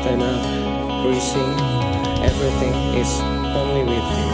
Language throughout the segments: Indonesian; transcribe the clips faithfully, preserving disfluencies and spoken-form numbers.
Savannah, breezing, everything is only with you.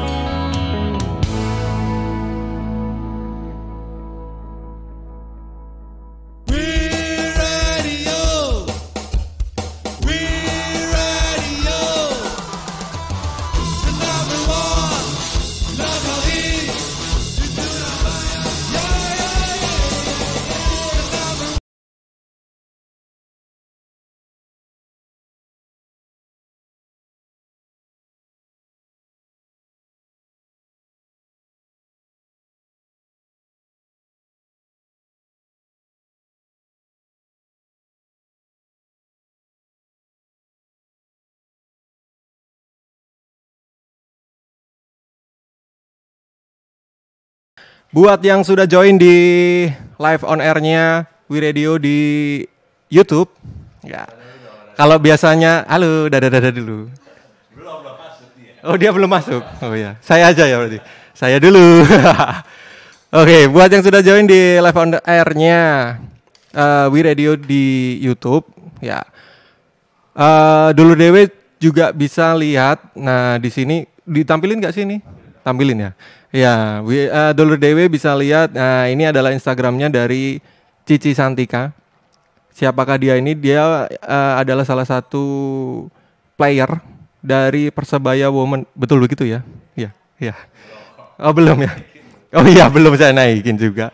Buat yang sudah join di live on air-nya WeRadio di YouTube, ya. Kalau biasanya, halo, dadah-dadah dulu. Belum, belum masuk dia. Oh, dia belum masuk. Oh ya, saya aja ya berarti. Saya dulu. Oke, buat yang sudah join di live on air-nya uh, WeRadio di YouTube, ya. Uh, dulu Dewe juga bisa lihat. Nah, di sini ditampilin nggak sih ini? Tampilin ya. Ya, uh, Dulur Dewe bisa lihat. Nah, ini adalah Instagramnya dari Cici Santika. Siapakah dia ini? Dia uh, adalah salah satu player dari Persebaya Women. Betul begitu ya? Iya, iya. Oh, belum ya? Oh iya, belum saya naikin juga.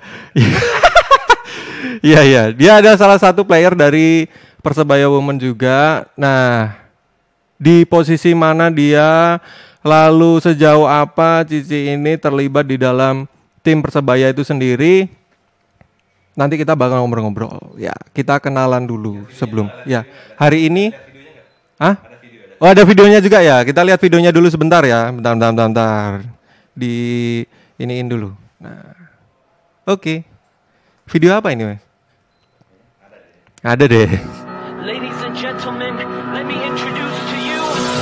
Iya, iya. Dia adalah salah satu player dari Persebaya Women juga. Nah, di posisi mana dia? Lalu sejauh apa Cici ini terlibat di dalam tim Persebaya itu sendiri? Nanti kita bakal ngobrol-ngobrol. Ya, kita kenalan dulu sebelum. Ya, hari ini. Hah? Oh, ada videonya juga ya. Kita lihat videonya dulu sebentar ya. Bentar, bentar, bentar, bentar. Di iniin dulu. Nah, oke. Okay. Video apa ini, Mas? Ada deh. Ladies and gentlemen, let me introduce to you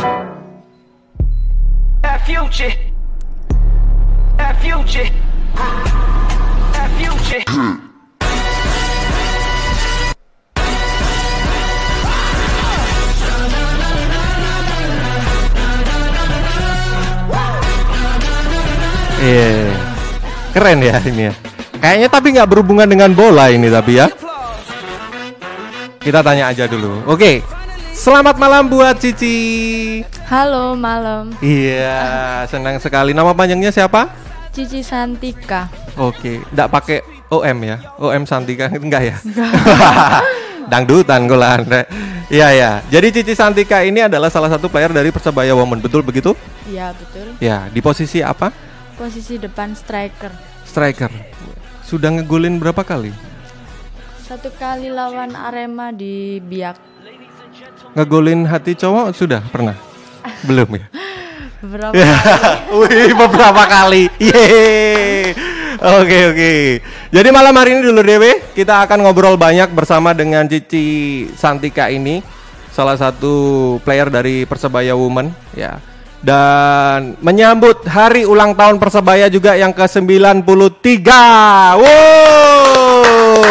Future, Future, Future. Iya, yeah. Keren ya ini ya. Kayaknya tapi nggak berhubungan dengan bola ini tapi ya. Kita tanya aja dulu. Oke. Okay. Selamat malam buat Cici. Halo, malam. Iya, senang sekali. Nama panjangnya siapa? Cici Santika. Oke, enggak pakai O M ya? O M Santika enggak ya? Enggak. Dangdutan golan. Iya ya. Jadi Cici Santika ini adalah salah satu player dari Persebaya Women. Betul begitu? Iya, betul. Ya, di posisi apa? Posisi depan striker. Striker. Sudah ngegolin berapa kali? Satu kali lawan Arema di Biak. Ngegolin hati cowok sudah pernah? Belum ya? Beberapa kali. Wih, beberapa kali. Yeay. Oke, oke. Jadi malam hari ini dulu Dewe, kita akan ngobrol banyak bersama dengan Cici Santika ini, salah satu player dari Persebaya Women, ya. Dan menyambut hari ulang tahun Persebaya juga yang ke sembilan puluh tiga. Wow.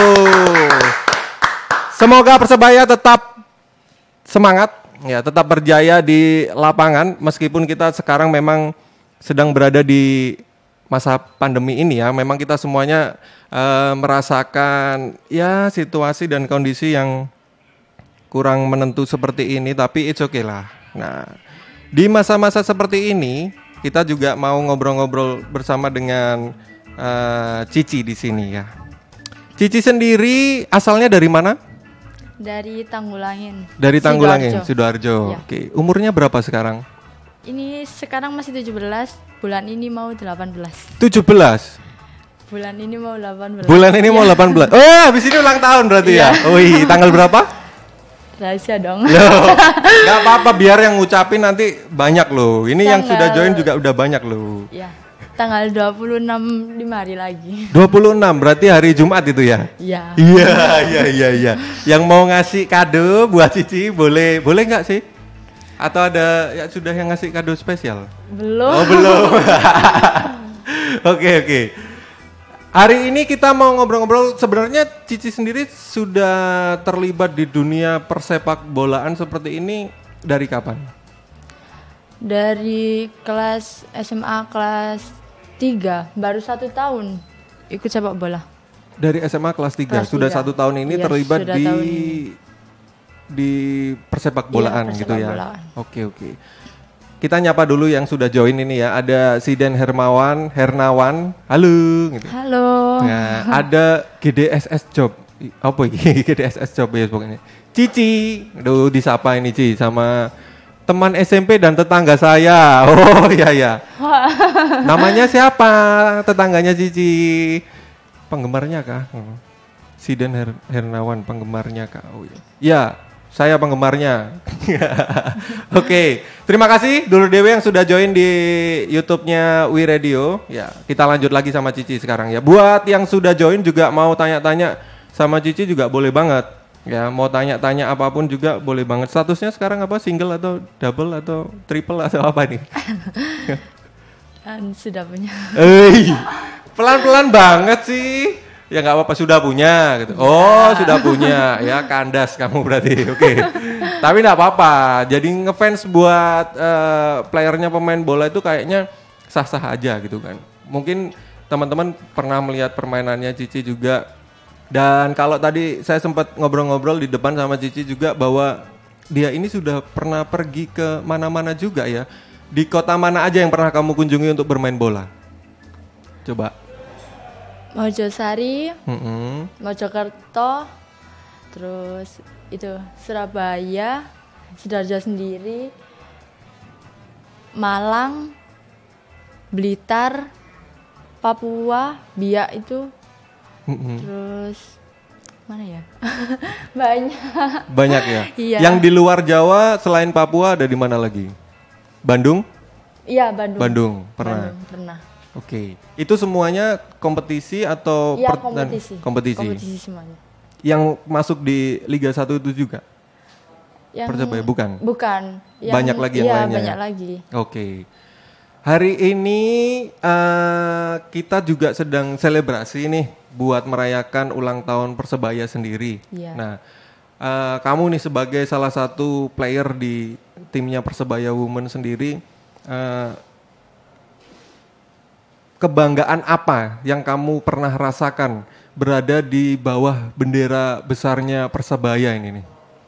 Semoga Persebaya tetap semangat, ya, tetap berjaya di lapangan meskipun kita sekarang memang sedang berada di masa pandemi ini ya. Memang kita semuanya uh, merasakan ya situasi dan kondisi yang kurang menentu seperti ini, tapi it's okay lah. Nah, di masa-masa seperti ini kita juga mau ngobrol-ngobrol bersama dengan uh, Cici di sini ya. Cici sendiri asalnya dari mana? Dari Tanggulangin. Dari Tanggulangin, Sidoarjo. Ya. Oke, umurnya berapa sekarang? Ini sekarang masih tujuh belas, bulan ini mau delapan belas. tujuh belas. Bulan ini mau delapan belas. Bulan ini ya. mau delapan belas. Oh, habis ini ulang tahun berarti ya. Ya. Wih, tanggal berapa? Rahasia dong. Loh, enggak apa-apa biar yang ngucapin nanti banyak loh. Ini Tanggal... yang sudah join juga udah banyak loh. Ya. Tanggal dua puluh enam, lima hari lagi. dua puluh enam berarti hari Jumat itu ya? Iya. Iya, iya, iya, iya. Yang mau ngasih kado buat Cici boleh, boleh nggak sih? Atau ada ya sudah yang ngasih kado spesial? Belum. Oh, belum. Oke, oke. Hari ini kita mau ngobrol-ngobrol, sebenarnya Cici sendiri sudah terlibat di dunia persepak bolaan seperti ini dari kapan? Dari kelas S M A kelas tiga, baru satu tahun ikut sepak bola. Dari S M A kelas tiga, Kelas sudah tiga. satu tahun ini Iya, terlibat sudah di tahun ini. di persepak bolaan Iya, gitu ya. persepak bolaan. Oke oke. Kita nyapa dulu yang sudah join ini ya. Ada Siden Hermawan, Hernawan, halo. Gitu. Halo. Nah, ada G D S S Job. I- Apa ini G D S S Job ya pokoknya. Cici, aduh disapa ini Ci sama teman S M P dan tetangga saya. Oh iya ya. Namanya siapa? Tetangganya Cici. Penggemarnya kah? Oh. Siden Her- Hernawan penggemarnya kah? Oh iya. Ya, saya penggemarnya. Oke, terima kasih Dulur Dewi yang sudah join di YouTube-nya We Radio. Ya, kita lanjut lagi sama Cici sekarang ya. Buat yang sudah join juga mau tanya-tanya sama Cici juga boleh banget. Ya, mau tanya-tanya apapun juga boleh banget. Statusnya sekarang apa? Single atau double atau triple atau apa nih? Dan sudah punya. Eh, pelan-pelan banget sih. Ya nggak apa-apa, sudah punya gitu. Oh, sudah punya. Ya kandas kamu berarti. Oke. Tapi nggak apa-apa. Jadi ngefans buat eh, playernya pemain bola itu kayaknya sah-sah aja gitu kan. Mungkin teman-teman pernah melihat permainannya Cici juga. Dan kalau tadi saya sempat ngobrol-ngobrol di depan sama Cici juga bahwa dia ini sudah pernah pergi ke mana-mana juga ya. Di kota mana aja yang pernah kamu kunjungi untuk bermain bola? Coba. Mojosari, Mm-mm. Mojokerto, terus itu Surabaya, Sidoarjo sendiri, Malang, Blitar, Papua, Biak itu, Mm-mm. terus mana ya? Banyak. Banyak ya. Iya. Yang di luar Jawa selain Papua ada di mana lagi? Bandung? Iya, Bandung. Bandung, pernah. Bandung, pernah. Oke. Itu semuanya kompetisi atau Iya, per- kompetisi. kompetisi. Kompetisi semuanya. Yang masuk di Liga satu itu juga? Yang Persebaya bukan? Bukan. Yang- Banyak lagi yang iya, lainnya. banyak lagi. Oke. Hari ini eh, kita juga sedang selebrasi nih buat merayakan ulang tahun Persebaya sendiri. Iya. Nah, eh, kamu nih sebagai salah satu player di timnya Persebaya Women sendiri, eh, kebanggaan apa yang kamu pernah rasakan berada di bawah bendera besarnya Persebaya ini nih?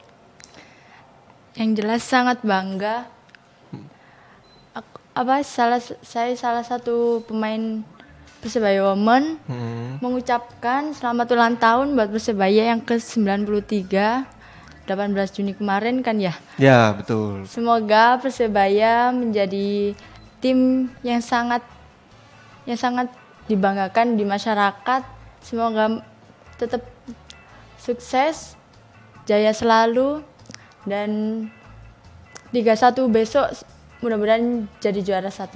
Yang jelas sangat bangga. Ak- apa salah saya salah satu pemain Persebaya Women Hmm. mengucapkan selamat ulang tahun buat Persebaya yang ke sembilan puluh tiga delapan belas Juni kemarin kan ya. Ya, betul. Semoga Persebaya menjadi tim yang sangat yang sangat dibanggakan di masyarakat. Semoga tetap sukses, jaya selalu, dan Liga satu besok mudah-mudahan jadi juara satu.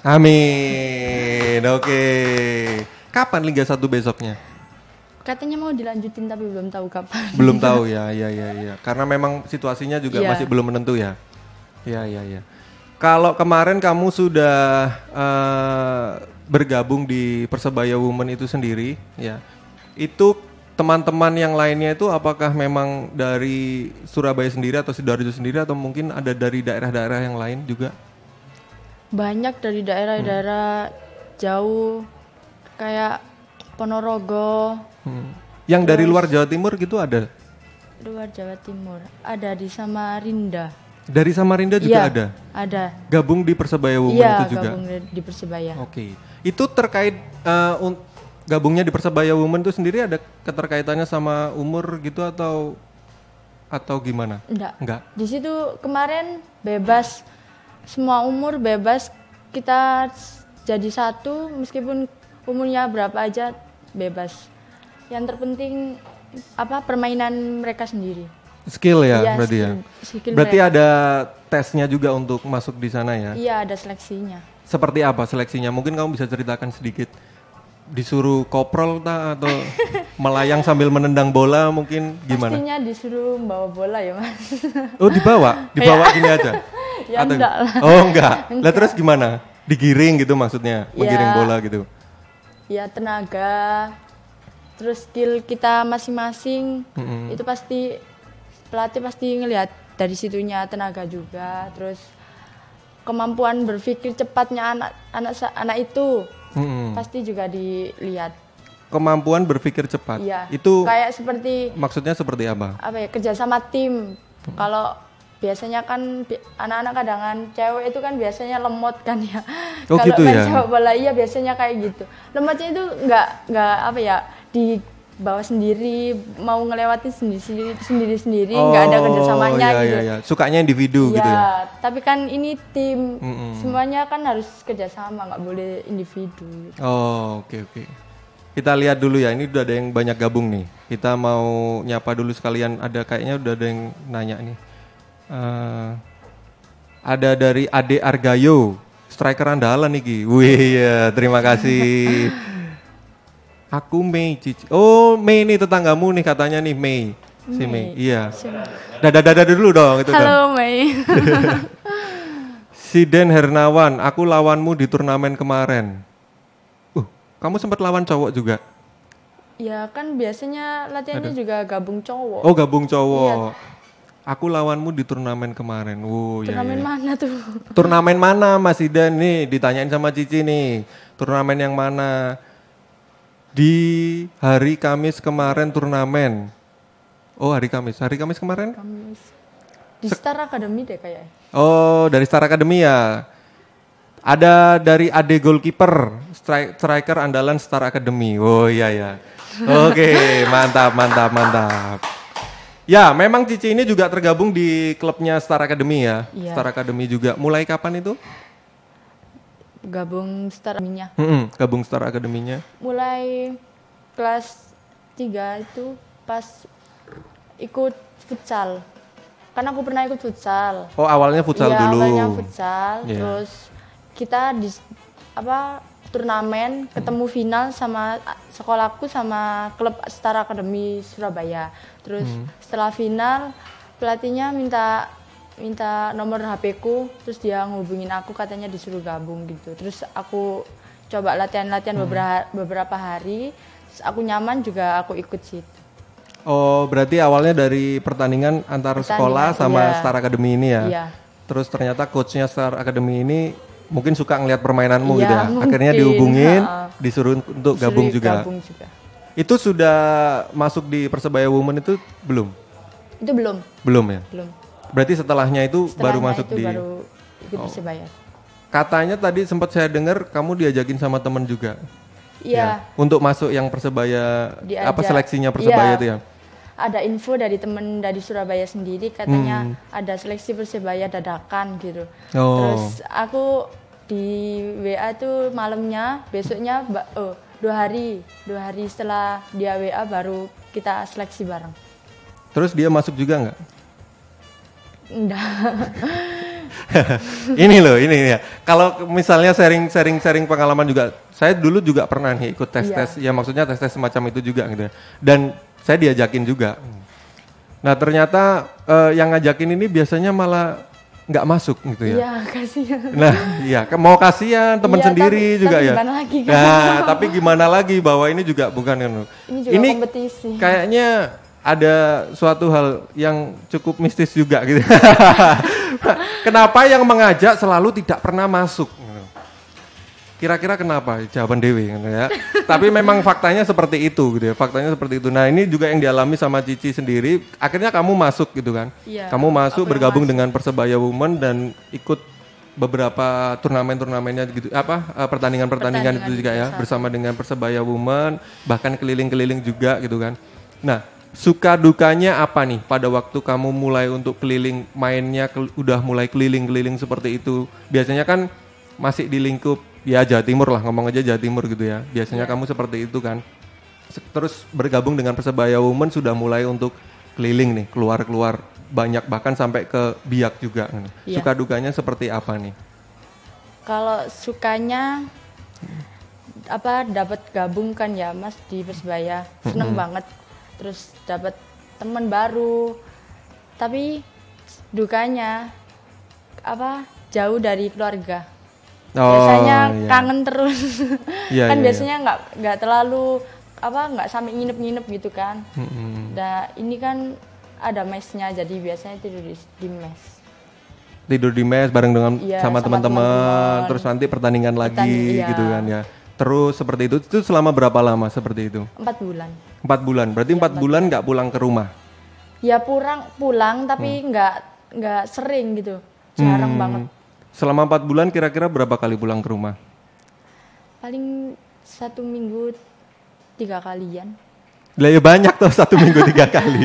Amin. Oke. Kapan Liga satu besoknya? Katanya mau dilanjutin tapi belum tahu kapan. Belum tahu ya, ya, ya, ya. Karena memang situasinya juga Iya. masih belum menentu ya. Ya, ya, ya. Kalau kemarin kamu sudah eh, bergabung di Persebaya Women itu sendiri, ya. Itu teman-teman yang lainnya itu apakah memang dari Surabaya sendiri atau Sidoarjo sendiri atau mungkin ada dari daerah-daerah yang lain juga? Banyak dari daerah-daerah jauh kayak Ponorogo, Hmm. Yang dari luar Jawa Timur gitu ada? luar Jawa Timur, ada di Samarinda. Dari Samarinda juga Iya, ada? Ada. Gabung di Persebaya Women Iya, itu juga? gabung di, di Persebaya. Oke, itu terkait eh, un- gabungnya di Persebaya Women itu sendiri ada keterkaitannya sama umur gitu atau atau gimana? Enggak. Enggak. Di situ kemarin bebas, semua umur bebas, kita s- jadi satu meskipun umurnya berapa aja bebas. Yang terpenting apa permainan mereka sendiri. Skill ya Iya, berarti ya. skill- skill Berarti mereka. ada tesnya juga untuk masuk di sana ya. Iya, ada seleksinya. Seperti apa seleksinya? Mungkin kamu bisa ceritakan sedikit. Disuruh koprol tak atau melayang sambil menendang bola mungkin gimana? Pastinya disuruh bawa bola ya, Mas. Oh, dibawa, dibawa gini aja. Ya Atau- enggak lah. Oh, enggak. Lah terus gimana? Digiring gitu maksudnya, menggiring Ya. bola gitu. ya tenaga, terus skill kita masing-masing. Mm-mm. Itu pasti pelatih pasti ngelihat dari situnya, tenaga juga, terus kemampuan berpikir cepatnya anak anak anak itu Mm-mm. pasti juga dilihat. Kemampuan berpikir cepat. Iya. Itu kayak seperti maksudnya seperti apa? apa ya, kerjasama tim. Kalau biasanya kan bi- anak-anak kadangan cewek itu kan biasanya lemot kan ya. Oh, Kalau gitu main ya? sepak bola iya biasanya kayak gitu. Lemotnya itu nggak nggak apa ya, di bawa sendiri, mau ngelewatin sendiri sendiri sendiri nggak ada kerjasamanya iya, gitu. iya, iya. Sukanya individu gitu ya. Ya, tapi kan ini tim, Mm-mm. semuanya kan harus kerjasama, nggak boleh individu. Gitu. Oh, oke oke. Kita lihat dulu ya, ini udah ada yang banyak gabung nih. Kita mau nyapa dulu sekalian, ada kayaknya udah ada yang nanya nih. Eh, ada dari Ade Argayo, striker andalan nih Ki. Wih ya, terima kasih. Aku Mei Cici. Oh, Mei nih tetanggamu nih katanya nih Mei. Si Mei. Iya. Dadah dadah dulu dong itu kan. Halo Mei. Si Den Hernawan, aku lawanmu di turnamen kemarin. Uh, kamu sempat lawan cowok juga? Ya kan biasanya latihannya juga gabung cowok. Oh, gabung cowok. Aku lawanmu di turnamen kemarin. Wow, ya, Turnamen ya. mana tuh? Turnamen mana Mas Idan nih? Ditanyain sama Cici nih. Turnamen yang mana? Di hari Kamis kemarin turnamen. Oh, hari Kamis. Hari Kamis kemarin? Kamis. Di Star Academy deh kayaknya. Oh, dari Star Academy ya. Ada dari Ade goalkeeper, stri- striker andalan Star Academy. Oh iya ya. Oke, mantap, mantap, mantap. Ya, memang Cici ini juga tergabung di klubnya Star Academy ya. Iya. Star Academy juga. Mulai kapan itu? Gabung Star Academy-nya. Mm-mm, gabung Star Academy-nya. Mulai kelas tiga itu pas ikut futsal. Kan aku pernah ikut futsal. Oh, awalnya futsal Iya, dulu. awalnya futsal, Iya. terus kita di apa turnamen ketemu final sama sekolahku sama klub Star Academy Surabaya. Terus Hmm. setelah final pelatihnya minta minta nomor H P-ku, terus dia ngubungin aku katanya disuruh gabung gitu. Terus aku coba latihan-latihan Hmm. beberapa beberapa hari, terus aku nyaman juga aku ikut situ. Oh, berarti awalnya dari pertandingan antar Pertandingan, sekolah sama iya. Star Academy ini ya? Iya. Terus ternyata coachnya Star Academy ini mungkin suka ngelihat permainanmu Iya, gitu ya? Akhirnya mungkin, dihubungin, ha. disuruh untuk Disuruh gabung juga. gabung juga. Itu sudah masuk di Persebaya Women itu belum? Itu belum, Belum ya? belum. Berarti setelahnya itu baru Setelahnya masuk itu di... baru ikut Oh. Persebaya. Katanya tadi sempat saya dengar kamu diajakin sama teman juga. Iya, Ya, untuk masuk yang Persebaya, Diajak. apa seleksinya Persebaya Iya. itu ya? ada info dari temen dari Surabaya sendiri katanya Hmm. ada seleksi Persebaya dadakan gitu. Oh. Terus aku di W A tuh malamnya, besoknya ba- oh, dua hari, dua hari setelah dia W A baru kita seleksi bareng. Terus dia masuk juga nggak? Enggak. Ini loh, ini ya. Kalau misalnya sharing-sharing sharing pengalaman juga, saya dulu juga pernah nih ikut tes-tes, ya maksudnya tes-tes semacam itu juga gitu ya. Dan saya diajakin juga. Nah ternyata eh, yang ngajakin ini biasanya malah nggak masuk gitu ya. Iya, kasihan. Nah, iya, ke- mau kasihan teman Iya, sendiri tapi- juga tapi ya. gimana lagi kan? Nah, tapi gimana lagi bahwa ini juga bukan kan. Ini juga kompetisi. Kayaknya ada suatu hal yang cukup mistis juga gitu. Kenapa yang mengajak selalu tidak pernah masuk? Kira-kira kenapa? Jawaban Dewi gitu ya. Tapi memang faktanya seperti itu gitu ya. Faktanya seperti itu. Nah, ini juga yang dialami sama Cici sendiri. Akhirnya kamu masuk gitu kan. Iya, Kamu masuk aku yang bergabung masuk. dengan Persebaya Women dan ikut beberapa turnamen-turnamennya gitu apa eh, pertandingan-pertandingan itu Pertandingan juga ya besar. bersama dengan Persebaya Women, bahkan keliling-keliling juga gitu kan. Nah, suka dukanya apa nih pada waktu kamu mulai untuk keliling mainnya kel- udah mulai keliling-keliling seperti itu. Biasanya kan masih di lingkup ya Jawa Timur lah, ngomong aja Jawa Timur gitu ya. Biasanya kamu seperti itu kan. Se- Terus bergabung dengan Persebaya Women sudah mulai untuk keliling nih, keluar-keluar banyak bahkan sampai ke Biak juga. Iya. Suka dukanya seperti apa nih? Kalau sukanya apa dapat gabung kan ya Mas di Persebaya, seneng banget. Terus dapat teman baru. Tapi dukanya apa jauh dari keluarga. Oh, biasanya iya. kangen terus. Iya, kan iya, biasanya nggak nggak terlalu apa nggak sampai nginep-nginep gitu kan. Mm-mm. Nah ini kan ada mesnya jadi biasanya tidur di, di mes. Tidur di mes bareng dengan Iya, sama sama teman-teman, teman-teman. terus nanti pertandingan lagi Pertanding- iya. gitu kan ya. Terus seperti itu, itu selama berapa lama seperti itu? Empat bulan. Empat bulan, berarti empat bulan nggak pulang ke rumah? Ya pulang pulang tapi nggak nggak sering gitu, jarang Hmm. banget. Selama empat bulan kira-kira berapa kali pulang ke rumah? Paling satu minggu tiga kalian. Lah ya banyak tuh satu minggu tiga kali.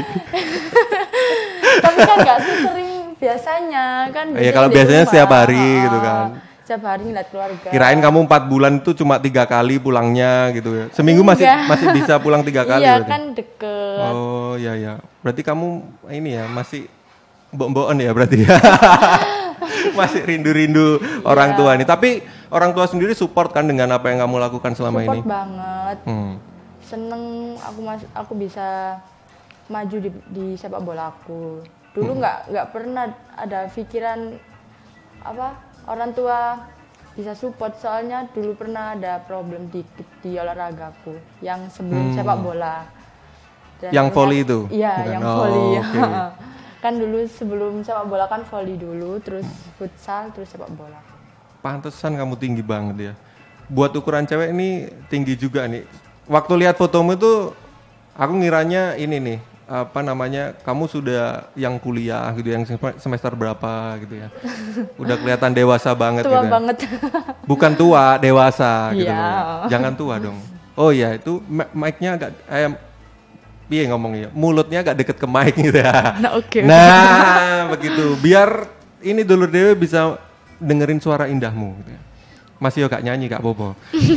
Tapi kan nggak sesering biasanya kan. Iya, biasanya kalau di biasanya rumah. setiap hari Ah, gitu kan. Setiap hari ngeliat keluarga. Kirain kamu empat bulan itu cuma tiga kali pulangnya gitu ya. Seminggu masih Enggak. masih bisa pulang tiga kali. Iya berarti? kan deket. Oh iya ya. Berarti kamu ini ya masih mbok-mbokan ya berarti ya. Masih rindu-rindu orang Iya. tua nih. Tapi orang tua sendiri support kan dengan apa yang kamu lakukan selama Support ini? banget. Hmm. Seneng aku mas aku bisa maju di, di sepak bola aku. Dulu Hmm. nggak nggak pernah ada pikiran apa orang tua bisa support soalnya dulu pernah ada problem dikit di olaragaku yang sebelum Hmm. sepak bola. Dan Yang ternyata- volley itu? Iya, Bukan? yang Oh, volley. oke. Kan dulu sebelum sepak bola kan volley dulu, terus futsal, terus sepak bola. Pantesan kamu tinggi banget ya. Buat ukuran cewek ini tinggi juga nih. Waktu lihat fotomu itu aku ngiranya ini nih, apa namanya? Kamu sudah yang kuliah gitu, yang sem- semester berapa gitu ya. Udah kelihatan dewasa banget Tua gitu. ya. banget. Bukan tua, dewasa gitu Iya. loh. Jangan tua dong. Oh iya, itu mi- mic-nya agak eh piye ngomongnya? Mulutnya agak deket ke mic gitu ya. Nah, oke. Nah, begitu. Biar ini dulur dewe bisa dengerin suara indahmu gitu ya. Masih yo gak nyanyi Kak Bobo.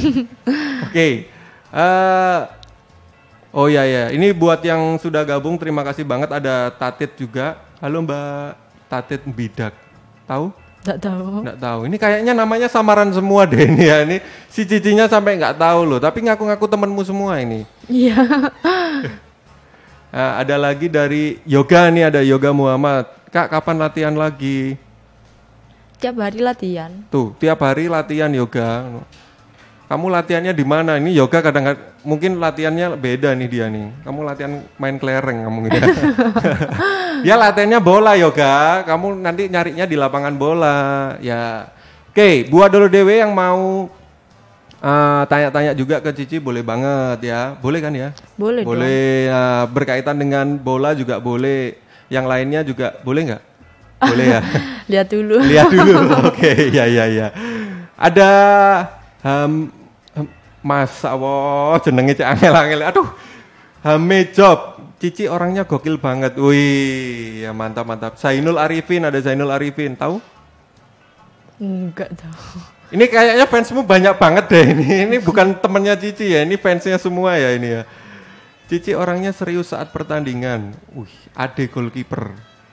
Oke. Eh, oh iya ya, ini buat yang sudah gabung terima kasih banget, ada Tatit juga. Halo Mbak Tatit Bidak. Tahu? Nggak tahu. Nggak tahu. Ini kayaknya namanya samaran semua deh ini ya. Ini si cicinya sampai nggak tahu loh. Tapi ngaku-ngaku temenmu semua ini. Iya. Nah, ada lagi dari Yoga nih, ada Yoga Muhammad. Kak, kapan latihan lagi? Tiap hari latihan. Tuh, tiap hari latihan yoga. Kamu latihannya di mana? Ini yoga kadang-kadang mungkin latihannya beda nih dia nih. Kamu latihan main kelereng kamu gitu. Ya. Dia latihannya bola yoga. Kamu nanti nyarinya di lapangan bola. Ya. Oke, buat dulu dewe yang mau uh, tanya-tanya juga ke Cici boleh banget ya. Boleh kan ya? Boleh, dong. Boleh. Nah, berkaitan dengan bola juga boleh. Yang lainnya juga boleh nggak? Boleh ya. Lihat dulu. Lihat dulu. Oke, ya ya ya. Ada um, Mas Awo jenenge cek angel-angel. Aduh. Hame Job. Cici orangnya gokil banget. Wih, ya mantap mantap. Zainul Arifin, ada Zainul Arifin, tahu? Enggak tahu. Ini kayaknya fansmu banyak banget deh ini. Ini bukan temennya Cici ya, ini fansnya semua ya ini ya. Cici orangnya serius saat pertandingan. Wih, ade goalkeeper.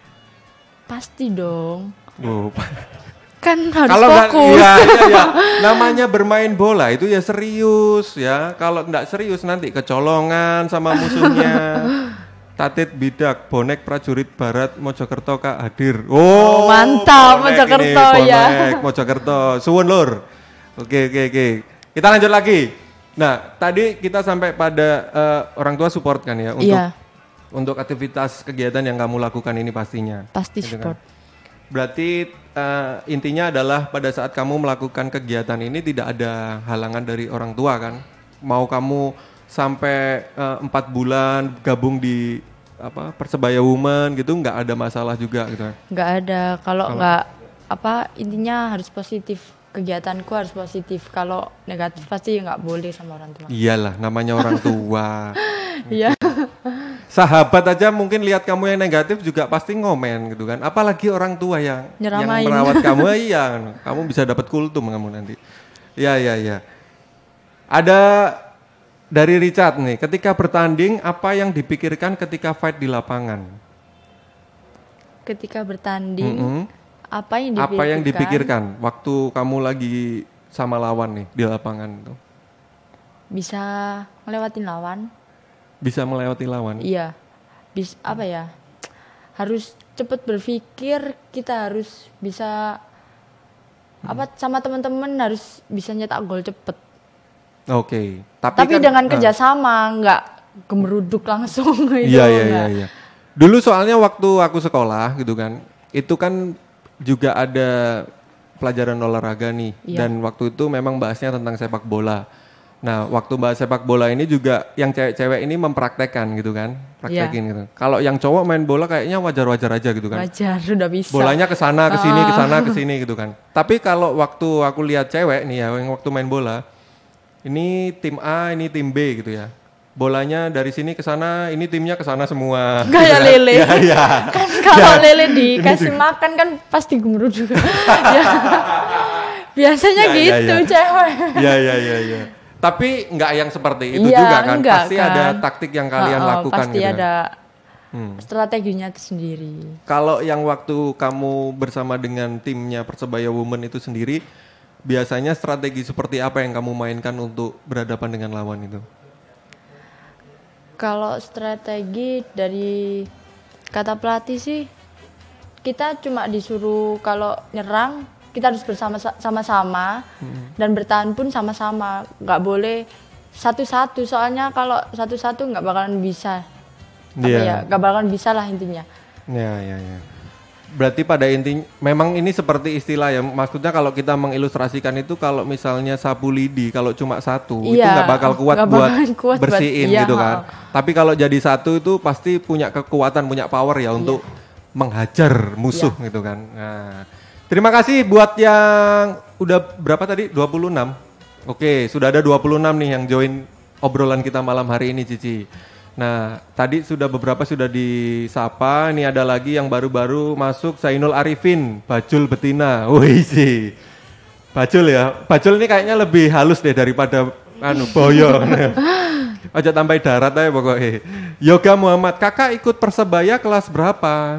Pasti dong. Oh, Kan harus kalau nggak, fokus. ya, ya, ya, namanya bermain bola itu ya serius ya. Kalau nggak serius nanti kecolongan sama musuhnya. Tatit Bidak, bonek prajurit Barat Mojokerto Kak hadir. Oh, Oh, mantap, bonek Mojokerto, ini, ya. bonek Mojokerto, suwun lur. Oke oke oke. Kita lanjut lagi. Nah, tadi kita sampai pada eh, orang tua support kan ya untuk Iya. untuk aktivitas kegiatan yang kamu lakukan ini pastinya. Pasti Gitu kan. support. Berarti eh, intinya adalah pada saat kamu melakukan kegiatan ini tidak ada halangan dari orang tua kan? Mau kamu sampai eh, empat bulan gabung di apa Persebaya Women gitu nggak ada masalah juga gitu. Nggak ada. Kalau nggak apa intinya harus positif. Kegiatanku harus positif. Kalau negatif pasti nggak boleh sama orang tua. Iyalah namanya orang tua. Iya. Sahabat aja mungkin lihat kamu yang negatif juga pasti ngomen gitu kan. Apalagi orang tua yang yang Nyeramain. merawat kamu, iya, kamu bisa dapat kultum kamu nanti. Iya iya iya. Ada dari Richard nih, ketika bertanding apa yang dipikirkan ketika fight di lapangan? Ketika bertanding Mm-mm. apa yang dipikirkan? Apa yang dipikirkan waktu kamu lagi sama lawan nih di lapangan itu? Bisa ngelewatin lawan. Bisa melewati lawan? Iya. Bis apa ya? Harus cepat berpikir, kita harus bisa apa sama teman-teman harus bisa nyetak gol cepet. Oke. Tapi, Tapi kan, dengan ah. kerjasama, nggak gemeruduk langsung gitu. Iya iya iya nggak. iya. Dulu soalnya waktu aku sekolah gitu kan, itu kan juga ada pelajaran olahraga nih, Iya. dan waktu itu memang bahasnya tentang sepak bola. Nah, waktu bahas sepak bola ini juga yang cewek-cewek ini mempraktekkan gitu kan, praktekin Iya. gitu. Kalau yang cowok main bola kayaknya wajar-wajar aja gitu kan. Wajar, udah bisa. Bolanya ke sana ke sini Ah. ke sana ke sini gitu kan. Tapi kalau waktu aku lihat cewek nih ya, yang waktu main bola, ini tim A, ini tim B gitu ya. Bolanya dari sini ke sana, ini timnya ke sana semua. Kayak gitu kan. lele. Iya, iya. Kan kalau lele dikasih makan kan pasti gemeruduk. Ya. Biasanya Ya, ya, gitu ya. cewek. Iya, iya, iya, iya. Tapi nggak yang seperti itu Iya, juga kan. enggak Pasti kan. ada taktik yang kalian Oh, oh, lakukan pasti gitu kan. ada Hmm. strateginya tersendiri. Kalau yang waktu kamu bersama dengan timnya Persebaya Women itu sendiri, biasanya strategi seperti apa yang kamu mainkan untuk berhadapan dengan lawan itu? Kalau strategi dari kata pelatih sih, kita cuma disuruh kalau nyerang kita harus bersama sama-sama dan bertahan pun sama-sama. Nggak boleh satu-satu, soalnya kalau satu-satu nggak bakalan bisa. Apa Iya. ya, nggak bakalan bisa lah intinya. Ya, ya, ya. Berarti pada intinya, memang ini seperti istilah ya, maksudnya kalau kita mengilustrasikan itu kalau misalnya sapu lidi, kalau cuma satu, itu Iya, nggak bakal kuat nggak buat bakalan kuat buat- bersihin iya, gitu kan. ha. Tapi kalau jadi satu itu pasti punya kekuatan, punya power ya untuk menghajar musuh gitu kan. Nah, terima kasih buat yang udah berapa tadi? dua puluh enam. Oke, sudah ada dua puluh enam nih yang join obrolan kita malam hari ini, Cici. Nah, tadi sudah beberapa sudah disapa, ini ada lagi yang baru-baru masuk, Zainul Arifin, Bajul Betina. Wih sih. Bajul ya. Bajul ini kayaknya lebih halus deh daripada anu boyo. Aja tambah darat aja pokoknya. Yoga Muhammad, kakak ikut Persebaya kelas berapa?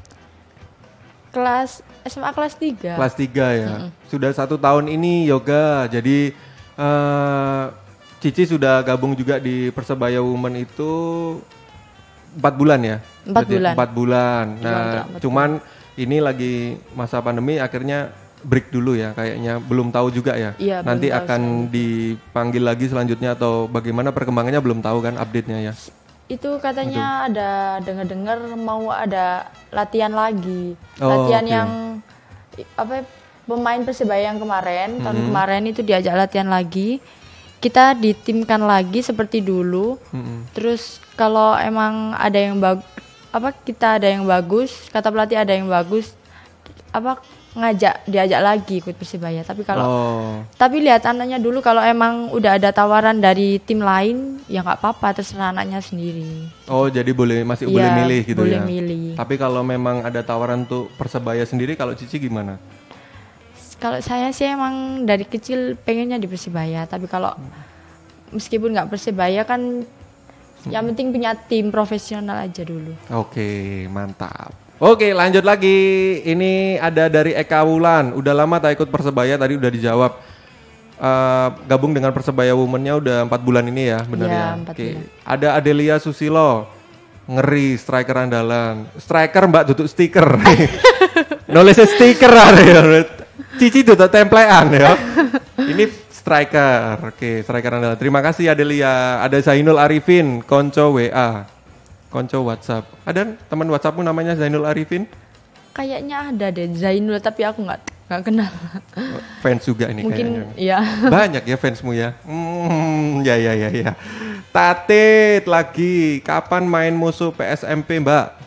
Kelas S M A kelas tiga. Kelas tiga ya. Sudah satu tahun ini Yoga. Jadi eh, Cici sudah gabung juga di Persebaya Women itu empat bulan ya? Empat Berarti bulan. Empat bulan. Nah, Iya, empat cuman ini lagi masa pandemi akhirnya break dulu ya kayaknya. Belum tahu juga ya? Iya, belum Nanti tahu akan dipanggil lagi selanjutnya atau bagaimana perkembangannya belum tahu kan update-nya ya? Itu katanya ada dengar-dengar mau ada latihan lagi. Oh, latihan oke. yang i- apa pemain Persebaya yang kemarin, tahun Hmm. kemarin itu diajak latihan lagi. Kita ditimkan lagi seperti dulu. Mm-mm. Terus kalau emang ada yang bagus apa kita ada yang bagus, kata pelatih ada yang bagus apa ngajak diajak lagi ikut Persebaya. Tapi kalau Oh. tapi lihat anaknya dulu, kalau emang udah ada tawaran dari tim lain ya nggak apa-apa, terserah anaknya sendiri. Oh, jadi boleh masih Iya, boleh milih gitu boleh ya. milih. Tapi kalau memang ada tawaran untuk Persebaya sendiri, kalau Cici gimana? Kalau saya sih emang dari kecil pengennya di Persebaya, tapi kalau meskipun nggak Persebaya kan yang penting punya tim profesional aja dulu. Oke, mantap. Oke, lanjut lagi. Ini ada dari Eka Wulan. Udah lama tak ikut Persebaya, tadi udah dijawab. Eh, gabung dengan Persebaya Women-nya udah empat bulan ini ya, benar Iya, ya? empat Oke. bulan. Ada Adelia Susilo. Ngeri, striker andalan. Striker Mbak, tutup stiker. Nulisnya stiker ya. Cici tutup templean ya. Ini striker. Oke, striker andalan. Terima kasih Adelia. Ada Zainul Arifin, konco W A. Konco WhatsApp. Ada teman WhatsAppmu namanya Zainul Arifin? Kayaknya ada deh Zainul, tapi aku nggak nggak kenal. Fans juga ini Mungkin kayaknya. ya. Banyak ya fansmu ya. Hmm, ya ya ya ya. Tatit lagi. Kapan main musuh P S M P, Mbak?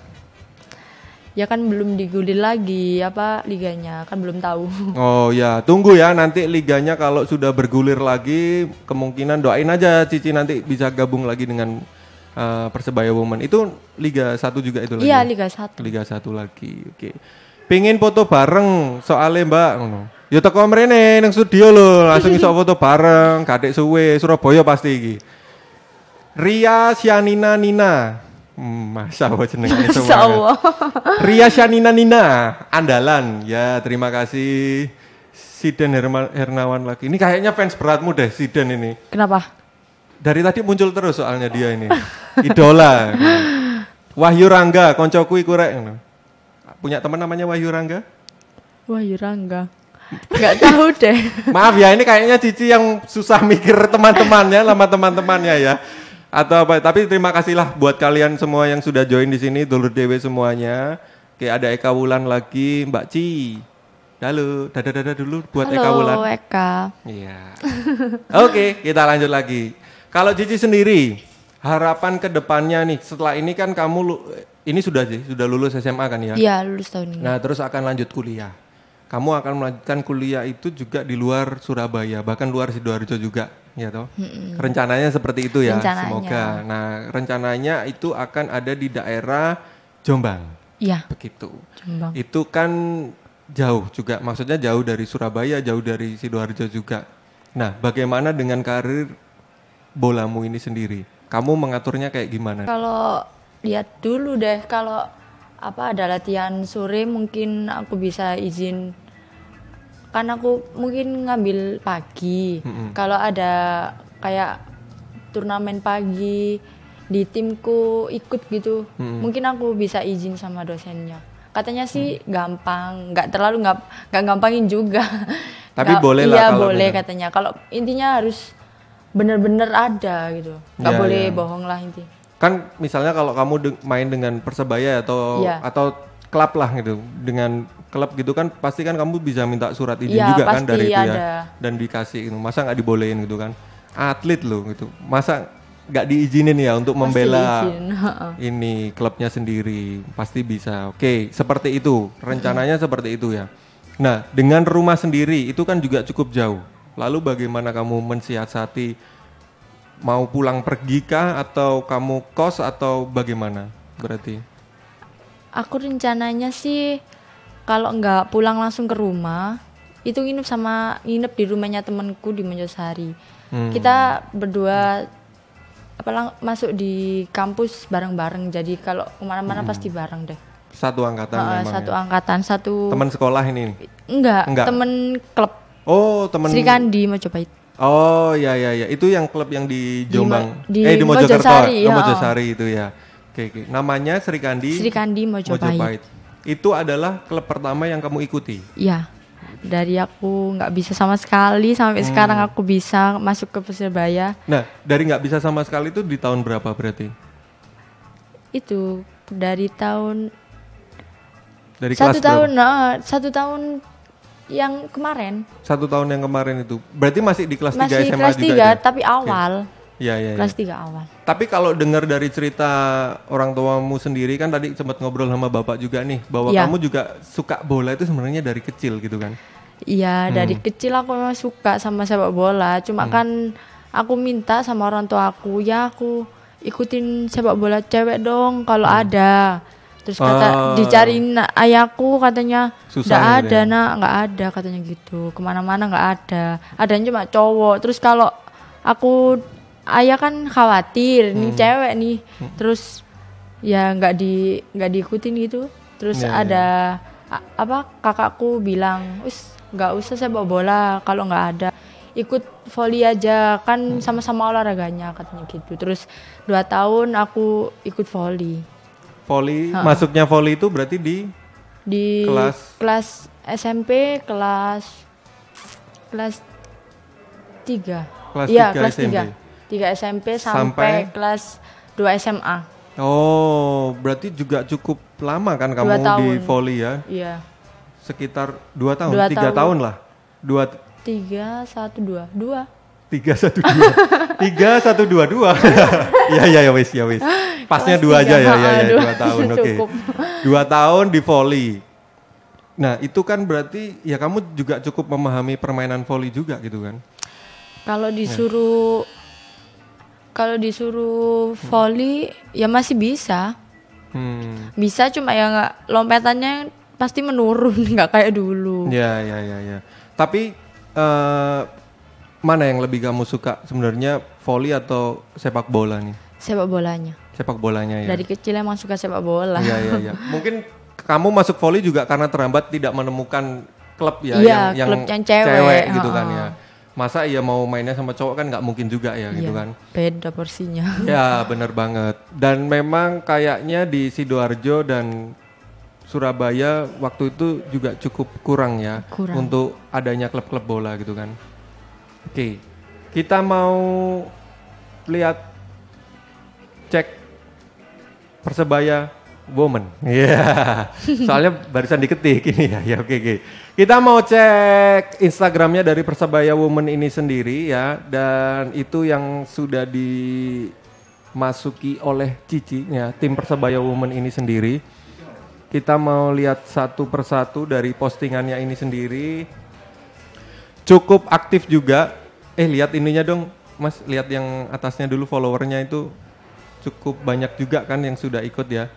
Ya kan belum digulir lagi apa liganya, kan belum tahu. Oh ya, tunggu ya nanti liganya kalau sudah bergulir lagi, kemungkinan doain aja Cici nanti bisa gabung lagi dengan uh, Persebaya Women. Itu Liga satu juga itu lagi. Iya, Liga satu. Liga satu lagi. Oke. Pingin foto bareng soalnya Mbak ngono. Ya teko mrene ning studio lho, langsung iso foto bareng, kadek suwe Surabaya pasti iki. Ria Syanina Nina. Hmm, Masya Allah jenengane Masya semuanya. Allah. Ria Syanina Nina, andalan. Ya, terima kasih Siden Herma- Hernawan lagi. Ini kayaknya fans beratmu deh, Siden ini. Kenapa? Dari tadi muncul terus soalnya dia ini. Idola. Wahyu Rangga, koncoku iku rek. Punya teman namanya Wahyu Rangga? Wah, Yurangga. Nggak tahu deh. Maaf ya, ini kayaknya Cici yang susah mikir teman-temannya sama teman-temannya ya. Atau apa? Tapi terima kasihlah buat kalian semua yang sudah join di sini, dulur dewe semuanya. Oke, ada Eka Wulan lagi, Mbak Ci. Halo, dadah-dadah dulu buat Eka Wulan. Halo Eka. Iya. Oke, kita lanjut lagi. Kalau Cici sendiri, harapan ke depannya nih, setelah ini kan kamu lu- ini sudah sih, sudah lulus S M A kan ya? Iya, lulus tahun ini. Nah, terus akan lanjut kuliah. Kamu akan melanjutkan kuliah itu juga di luar Surabaya, bahkan luar Sidoarjo juga, ya toh? Rencananya seperti itu ya, Rencananya. semoga. Nah, rencananya itu akan ada di daerah Jombang, Iya, begitu. Jombang. Itu kan jauh juga, maksudnya jauh dari Surabaya, jauh dari Sidoarjo juga. Nah, bagaimana dengan karir bolamu ini sendiri? Kamu mengaturnya kayak gimana? Kalau lihat dulu deh, kalau apa ada latihan sore mungkin aku bisa izin, kan aku mungkin ngambil pagi. Kalau ada kayak turnamen pagi di timku ikut gitu, mungkin aku bisa izin sama dosennya. Katanya sih gampang, nggak terlalu nggak nggak gampangin juga. Tapi Nggak- boleh lah iya kalau boleh memang. katanya. Kalau intinya harus bener-bener ada gitu, nggak Ya, boleh ya. bohong lah intinya. Kan misalnya kalau kamu de- main dengan Persebaya atau Iya. atau klub lah gitu, dengan klub gitu kan pasti kan kamu bisa minta surat izin Iya, juga kan pasti dari itu ada. ya, dan dikasih gitu. Masa nggak dibolehin gitu kan? Atlet loh gitu, masa nggak diizinin ya untuk membela izin, heeh. ini klubnya sendiri, pasti bisa. Oke, seperti itu rencananya seperti itu ya. Nah, dengan rumah sendiri itu kan juga cukup jauh. Lalu bagaimana kamu mensiasati? Mau pulang pergi kah atau kamu kos atau bagaimana berarti? Aku rencananya sih kalau nggak pulang langsung ke rumah, itu nginep sama nginep di rumahnya temanku di Mojosari. Hmm. Kita berdua apa lang- masuk di kampus bareng-bareng. Jadi kalau kemana-mana pasti bareng deh. Satu angkatan Heeh, memang satu ya? angkatan, satu Teman sekolah ini? enggak, Enggak. temen klub Oh teman. Sri Kandi Mojopahit. Oh ya ya ya, itu yang klub yang di Jombang, Mo- di eh di Mojokerto, Mojosari, oh, ya. Mojosari itu ya. Oke oke, namanya Sri Kandi. Sri Kandi Mojopahit. Itu adalah klub pertama yang kamu ikuti. Iya. Dari aku nggak bisa sama sekali sampai Hmm. sekarang aku bisa masuk ke Persebaya. Nah dari nggak bisa sama sekali itu di tahun berapa berarti? Itu dari tahun Dari satu kelas tahun, berapa? nah, satu tahun yang kemarin Satu tahun yang kemarin itu. Berarti masih di kelas tiga masih S M A kelas juga tiga itu? tapi awal, Iya iya. kelas tiga awal. Tapi kalau dengar dari cerita orang tuamu sendiri kan tadi sempat ngobrol sama bapak juga nih bahwa Iya. kamu juga suka bola itu sebenarnya dari kecil gitu kan? Iya, Hmm. dari kecil aku memang suka sama sepak bola. Cuma kan aku minta sama orang tua aku, ya aku ikutin sepak bola cewek dong kalau ada. Terus kata Hmm. Oh. dicariin na- ayahku katanya Susah nggak gitu ada ya? nak, nggak ada katanya gitu. Kemana-mana nggak ada. Adanya cuma cowok. Terus kalau aku ayah kan khawatir nih Hmm. cewek nih. Terus ya nggak di nggak diikutin gitu. Terus Ya, ada a- apa kakakku bilang, "Us, nggak usah sepak bola kalau nggak ada. Ikut voli aja kan Hmm. sama-sama olahraganya," katanya gitu. Terus dua tahun aku ikut voli Voli, masuknya voli itu berarti di di Kelas? kelas S M P kelas kelas tiga. Kelas Iya, tiga kelas S M P. tiga. tiga S M P sampai, Sampai? kelas dua S M A. Oh, berarti juga cukup lama kan kamu Dua di tahun. voli ya? Iya. Sekitar dua tahun, Dua tiga tahun. tahun lah. Dua, Tiga, satu, dua. Dua. tiga, satu, dua. Tiga, satu, dua, dua. Iya, iya, ya wis, ya wis. Pasnya Kelas dua tiga, aja ya, ya, ha, ya, dua. dua tahun, oke. Cukup. Dua tahun di voli. Nah, itu kan berarti ya kamu juga cukup memahami permainan voli juga gitu kan? Kalau disuruh kalau disuruh voli ya masih bisa. Hmm. Bisa cuma ya nggak lompetannya pasti menurun nggak kayak dulu. Ya, ya, ya, ya. Tapi eh, mana yang lebih kamu suka sebenarnya, voli atau sepak bola nih? Sepak bolanya. Sepak bolanya ya. Dari kecil emang suka sepak bola. Iya, iya, iya. Mungkin kamu masuk voli juga karena terlambat tidak menemukan klub ya Iya, yang yang klub yang cewek, gitu kan ha-ha. ya. Masa iya mau mainnya sama cowok kan nggak mungkin juga ya gitu Iya, kan. beda porsinya. Ya bener banget. Dan memang kayaknya di Sidoarjo dan Surabaya waktu itu juga cukup kurang ya Kurang. untuk adanya klub-klub bola gitu kan. Oke, kita mau lihat cek Persebaya Women. Iya. Soalnya barusan diketik ini ya. Ya oke oke. Kita mau cek Instagramnya dari Persebaya Women ini sendiri ya, dan itu yang sudah dimasuki oleh Cici ya, tim Persebaya Women ini sendiri. Kita mau lihat satu persatu dari postingannya ini sendiri. Cukup aktif juga. Eh lihat ininya dong, Mas. Lihat yang atasnya dulu, followernya itu cukup banyak juga kan yang sudah ikut ya.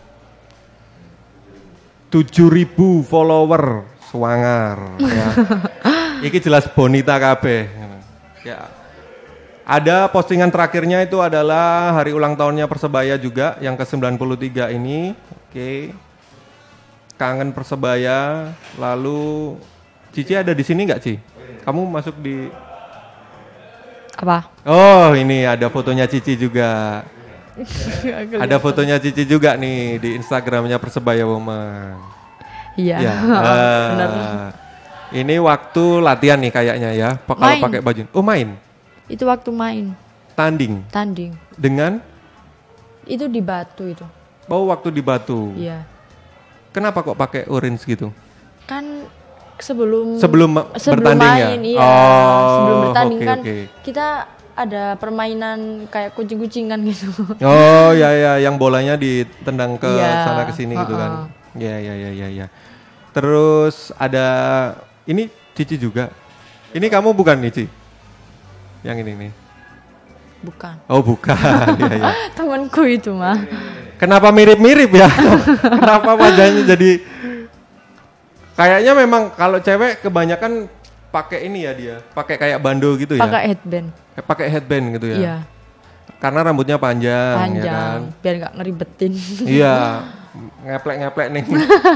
tujuh ribu follower swanger ya. Iki jelas bonita kabeh. Ya. Ada postingan terakhirnya itu adalah hari ulang tahunnya Persebaya juga yang ke sembilan puluh tiga ini. Oke. Kangen Persebaya. Lalu Cici ada di sini enggak, Ci? Kamu masuk di Apa? Oh, ini ada fotonya Cici juga. Ada fotonya Cici juga nih di Instagramnya Persebaya Women. Iya. Ya. Benar. Ah, ini waktu latihan nih kayaknya ya. Pa- Kalau Main. pakai baju. Oh main. Itu waktu main Tanding tanding. dengan. Itu di Batu itu. Oh waktu di Batu. Iya. Kenapa kok pakai orange gitu? Kan sebelum Sebelum ma- sebelum bertanding ya? main, iya. Oh, Sebelum bertanding oke, kan oke. kita ada permainan kayak kucing-kucingan gitu. Oh ya ya, yang bolanya ditendang ke Iya, sana ke sini gitu uh-uh. kan. Ya ya ya ya ya. Terus ada ini Cici juga. Ini kamu bukan nih, Ci? Yang ini nih. Bukan. Oh, bukan. Ya ya. Temanku itu mah. Kenapa mirip-mirip ya? Kenapa wajahnya jadi kayaknya memang kalau cewek kebanyakan pakai ini ya dia, pakai kayak bando gitu ya. Pakai headband. Eh, Pakai headband gitu ya. Iya. Karena rambutnya panjang, Panjang. ya kan. Biar nggak ngeribetin. Iya, ngeplek-ngeplek nih.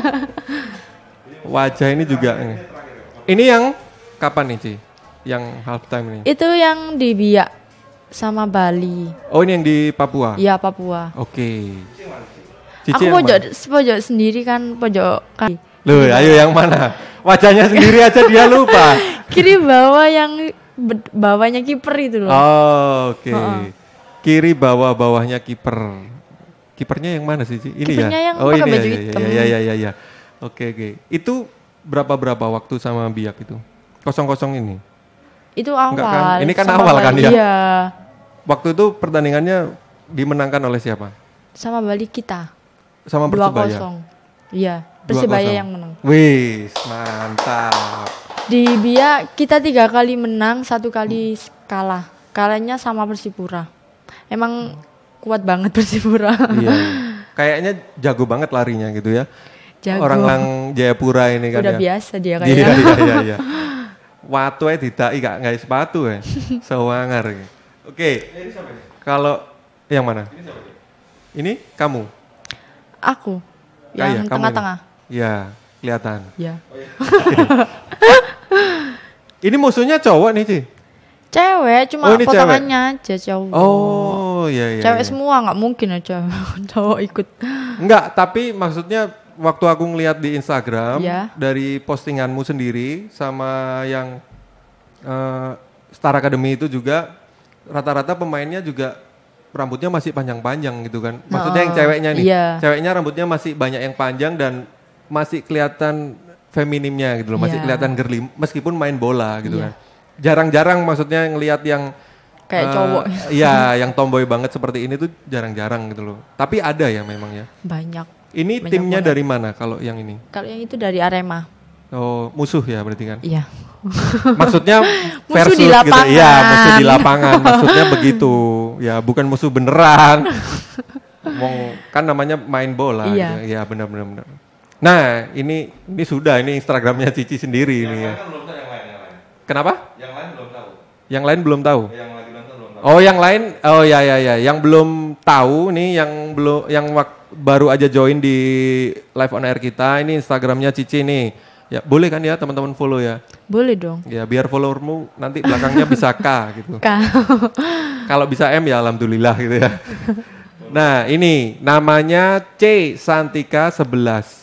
Wajah ini juga ini. Ini yang kapan nih, Ci? Yang half time ini. Itu yang di Biak sama Bali. Oh, ini yang di Papua. Iya, Papua. Oke. Cici Aku yang pojok mana? pojok sendiri kan, pojok kan. Loh, ayo yang mana? Wajahnya sendiri aja dia lupa. Kiri bawah yang be- bawahnya kiper itu loh. Oh, oke. Heeh. Kiri bawah bawahnya kiper. Kipernya yang mana sih, Ci? Ini Kipernya ya. yang oh, pakai ini baju ya, hitam. ya, ya, ya, ya, ya. Oke, oke. Itu berapa berapa waktu sama Biak itu? Kosong-kosong ini. Itu awal. Enggak kan? Ini kan sama awal kan Bali. ya? Iya. Waktu itu pertandingannya dimenangkan oleh siapa? Sama Bali kita. Sama dua Persebaya. kosong. Iya, dua Persebaya kosong. yang menang. Wih, mantap. Di Biak kita tiga kali menang, satu kali kalah. Kalahnya sama Persipura. Emang kuat banget Persipura. Iya. Kayaknya jago banget larinya gitu ya. Jago. Orang lang Jayapura ini kan Udah ya. biasa dia Iya, kayaknya. iya, iya, iya. Watu aja tidak, gak nggak sepatu ya. Sewangar. Oke. Kalau yang mana? Ini kamu? Aku Ah, yang iya, kamu tengah-tengah. ini. Iya, kelihatan. Ya. Ini musuhnya cowok nih, Ci. Cewek cuma Oh, ini potongannya aja cowok. Oh, iya iya. Cewek iya. semua nggak mungkin aja cowok ikut. Enggak, tapi maksudnya waktu aku ngeliat di Instagram Iya. dari postinganmu sendiri sama yang eh, Star Academy itu juga rata-rata pemainnya juga rambutnya masih panjang-panjang gitu kan. Maksudnya yang Oh, ceweknya nih. iya. Ceweknya rambutnya masih banyak yang panjang dan masih kelihatan feminimnya gitu loh, masih Iya. kelihatan girly meskipun main bola gitu Iya. kan. Jarang-jarang maksudnya ngelihat yang Kayak eh, cowok. Iya, yang tomboy banget seperti ini tuh jarang-jarang gitu loh. Tapi ada ya memang ya. Banyak. Ini Banyak timnya banget. dari mana kalau yang ini? Kalau yang itu dari Arema. Oh, musuh ya berarti kan? Iya. Maksudnya Musuh versus di gitu. lapangan. Iya, musuh di lapangan. Maksudnya begitu. Ya, bukan musuh beneran. Wong kan namanya main bola. Iya. Gitu. Iya, benar benar benar. Nah, ini ini sudah ini Instagramnya Cici sendiri ini ya. Kenapa? Yang lain belum tahu. Yang lain belum tahu. Oh, yang lain, oh ya ya ya, yang belum tahu nih, yang belum, yang wak- baru aja join di live on air kita, ini Instagramnya Cici nih. Ya boleh kan ya teman-teman follow ya. Boleh dong. Ya biar followermu nanti belakangnya bisa K gitu. Kau. Kalau bisa M ya alhamdulillah gitu ya. Nah ini namanya C Santika sebelas.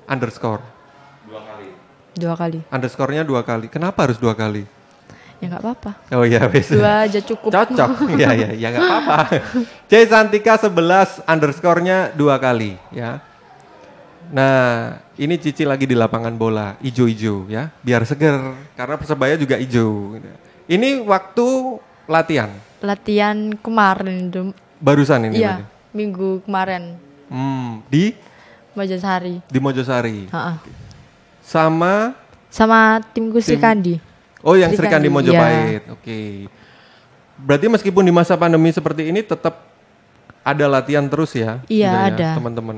underscore. Dua kali. Underscore-nya dua kali. Kenapa harus dua kali? Ya nggak apa-apa. Oh iya, wes. Dua aja cukup. Cocok. Iya, iya, ya nggak apa-apa. C Santika sebelas underscore-nya dua kali ya. Nah, ini Cici lagi di lapangan bola, ijo-ijo ya, biar seger karena Persebaya juga ijo. Ini waktu latihan. Latihan kemarin itu. Barusan ini. Iya, berarti? minggu kemarin. Hmm, di Mojosari. di Mojosari. Ha-ha. Sama Sama timku Sri Tim- Kandi. oh yang Sri Sri Kandi Kandi, Mojopahit. Oke. Berarti meskipun di masa pandemi seperti ini tetap ada latihan terus ya? Iya, Sudah ya, ada. teman-teman.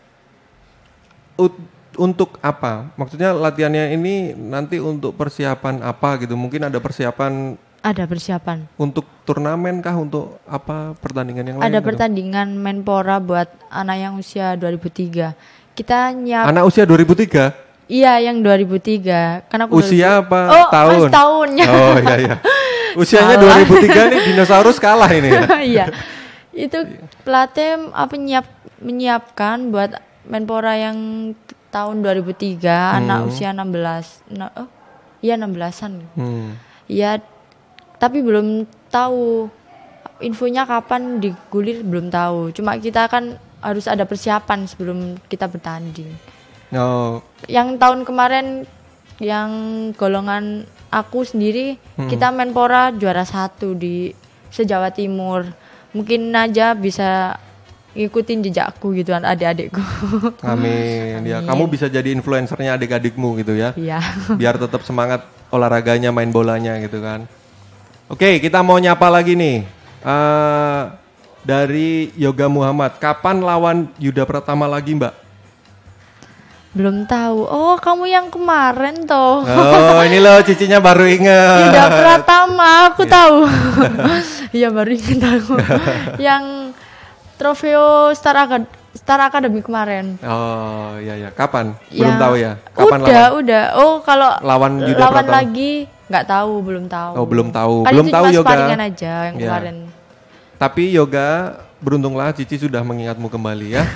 Ut- untuk apa? Maksudnya latihannya ini nanti untuk persiapan apa gitu? Mungkin ada persiapan Ada persiapan. untuk turnamen kah? Untuk apa pertandingan yang lain? Ada gitu? pertandingan Menpora buat anak yang usia dua ribu tiga. Kita nyiap. Anak usia dua ribu tiga? Iya, yang dua ribu tiga. Karena aku Usia dua ribu apa? Oh, tahun? mas tahunnya. Oh iya iya. Usianya Salah. dua ribu tiga nih dinosaurus kalah ini ya. Iya. Itu pelatih apa nyiap menyiapkan buat Menpora yang t- tahun dua ribu tiga, anak usia enam belas. Na- oh, iya enam belasan. Hmm. Iya, tapi belum tahu infonya kapan digulir, belum tahu. Cuma kita kan harus ada persiapan sebelum kita bertanding. Oh, Yang tahun kemarin yang golongan aku sendiri Hmm. kita Menpora juara satu di se-Jawa Timur. Mungkin aja bisa ngikutin jejakku gitu kan adik-adikku. amin. Ya, kamu bisa jadi influencernya adik-adikmu gitu ya. Iya. Biar tetap semangat olahraganya, main bolanya gitu kan. Oke, kita mau nyapa lagi nih. Eh, dari Yoga Muhammad, kapan lawan Yuda Pratama lagi, Mbak? Belum tahu. Oh, kamu yang kemarin toh. Oh, ini loh cicinya baru inget. Yuda Pratama, aku tahu. Iya, baru ingat aku. Yang trofeo Star Acad- Star Academy kemarin. Oh, iya ya. Kapan? Belum Yang- tahu ya. Kapan udah, lawan? udah. Oh, kalau Lawan Yuda lawan Pratama. lagi nggak tahu, belum tahu. Oh, belum tahu. Kali Belum itu tahu, cuma Yoga. sparingan aja yang Ya. kemarin. Tapi Yoga, beruntunglah Cici sudah mengingatmu kembali ya.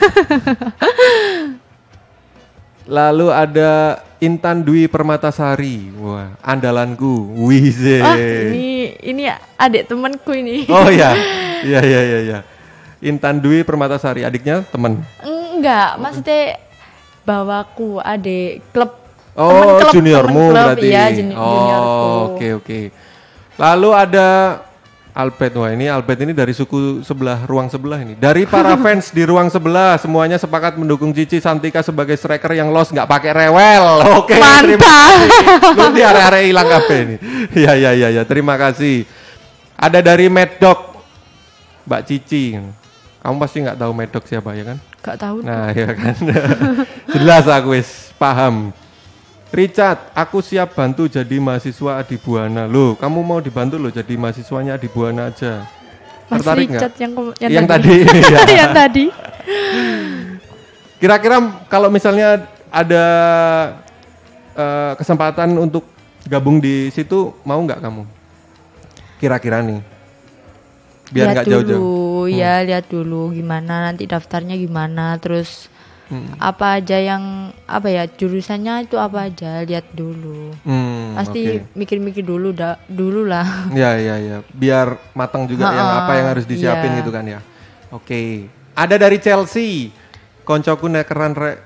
Lalu ada Intan Dwi Permatasari. Wah, andalanku. Wize. Ah, ini ini adik temanku ini. Oh ya. Iya iya iya iya. Intan Dwi Permatasari, adiknya teman. Enggak, maksudnya bawaku adik klub. Oh, temen klub, juniormu temen klub, berarti. Iya, juni- juniorku. Oh, oke oke. Lalu ada Albert. Wah, ini Albert ini dari suku sebelah, ruang sebelah ini. Dari para fans di ruang sebelah, semuanya sepakat mendukung Cici Santika sebagai striker yang los nggak pakai rewel. Oke, terima kasih. Lu di area-area hilang apa ini? Iya iya iya ya, terima kasih. Ada dari Mad Dog, Mbak Cici. Kamu pasti nggak tahu Mad Dog siapa ya kan? Gak tahu. Nah, ya kan. Jelas aku wis paham. Richard, aku siap bantu jadi mahasiswa Adibuana. Loh, kamu mau dibantu loh jadi mahasiswanya Adibuana aja. Mas Tertarik Richard nggak? yang, ke- yang, Yang tadi. tadi, iya. yang tadi. Kira-kira kalau misalnya ada eh, kesempatan untuk gabung di situ, mau nggak kamu? Kira-kira nih. Biar Lihat nggak jauh-jauh. dulu, ya lihat dulu gimana nanti daftarnya gimana, terus apa aja yang apa ya jurusannya itu apa aja, lihat dulu. Hmm, Pasti oke. mikir-mikir dulu dah dulu lah. Ya ya ya, biar matang juga yang Ha-ha, apa yang harus disiapin iya. gitu kan ya. Oke. Ada dari Chelsea. Koncoku nekeran rek.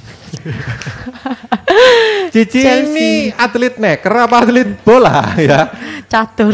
Cici Chelsea. ini atlet neker apa atlet bola ya? Catur.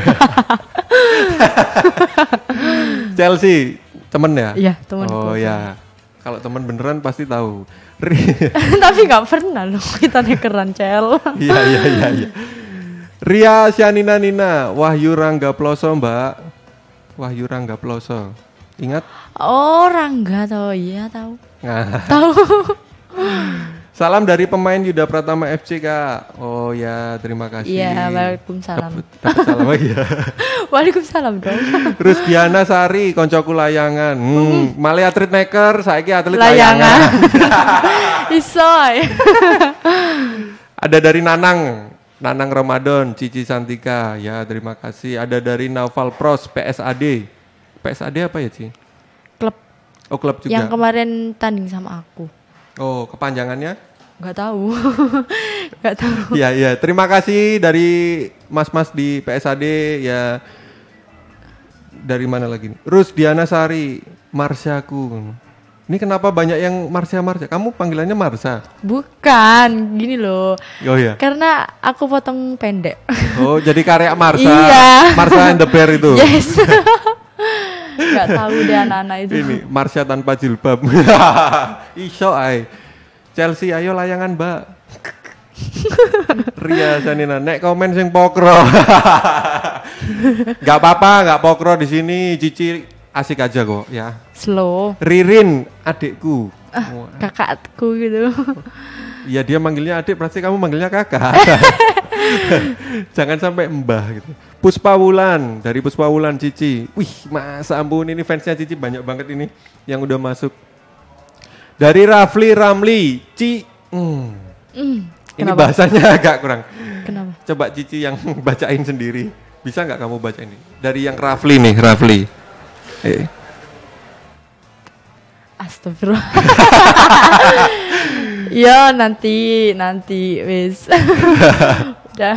Chelsea temen ya? Iya, temenku. Oh ya. Kalau temen beneran pasti tahu. Ri- Tapi nggak pernah loh kita nekeran cel. Iya iya iya iya. Ria Sianina Nina, Wahyu Rangga Ploso, Mbak. Wahyu Rangga Ploso. Ingat? Oh, Rangga tahu, iya tahu. Nah. Tahu. Salam dari pemain Yuda Pratama F C, Kak. Oh ya, terima kasih. Iya, waalaikumsalam. Dapet, dapet salam lagi ya. Waalaikumsalam dong. Terus Diana Sari, koncoku layangan. Hmm, Male atlet maker, saiki atlet Layangan. layangan. Isoy. Ada dari Nanang, Nanang Ramadan, Cici Santika. Ya, terima kasih. Ada dari Naval Pros, P S A D. P S A D apa ya, Ci? Klub Oh, klub juga. yang kemarin tanding sama aku. Oh, kepanjangannya? Nggak tahu. Nggak tahu. Ya, ya. Terima kasih dari mas-mas di P S A D ya. Dari mana lagi? Rus Diana Sari, Marsyaku. Ini kenapa banyak yang Marsha Marsha? Kamu panggilannya Marsha? Bukan, gini loh. Oh iya. Karena aku potong pendek. Oh, jadi karya Marsha. Iya. Marsha and the Bear itu. Yes. Nggak tahu deh anak-anak itu. Ini Marsha tanpa jilbab. Iso ay. Chelsea ayo layangan, Mbak. Ria Sanina nek komen sing pokro. Gak apa-apa, gak pokro di sini. Cici asik aja kok ya. Slow. Ririn adikku. Ah, kakakku gitu. Iya dia manggilnya adik, berarti kamu manggilnya kakak. Jangan sampai mbah gitu. Puspa Wulan dari Puspa Wulan Cici. Wih, masa ampun ini fansnya Cici banyak banget ini yang udah masuk. Dari Rafli Ramli, Ci. Hmm. Mm, ini kenapa? bahasanya agak kurang. Kenapa? Coba Cici yang bacain sendiri. Bisa nggak kamu baca ini? Dari yang Rafli nih, Rafli. Eh. Astagfirullah. Ya nanti nanti wis. Udah.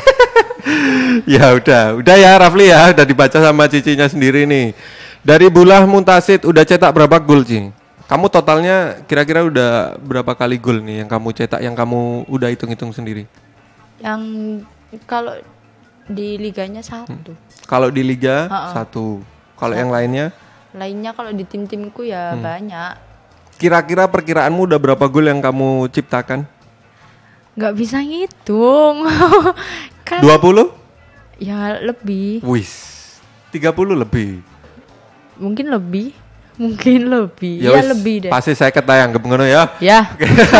Ya udah, udah ya Rafli ya, udah dibaca sama Cicinya sendiri nih. Dari Bulah Muntasid udah cetak berapa gol, Cing? Kamu totalnya kira-kira udah berapa kali gol nih yang kamu cetak, yang kamu udah hitung-hitung sendiri? Yang kalau di liganya satu. Hmm. Kalau di liga Ha-ha. satu. Kalau yang lainnya? Lainnya kalau di tim-timku ya Hmm. banyak. Kira-kira perkiraanmu udah berapa gol yang kamu ciptakan? Nggak bisa ngitung. Kan dua puluh? ya lebih, Wis. tiga puluh lebih. mungkin lebih, mungkin lebih. Ya Ya, wis, lebih deh. pasti saya ketayang ngono ya. Ya.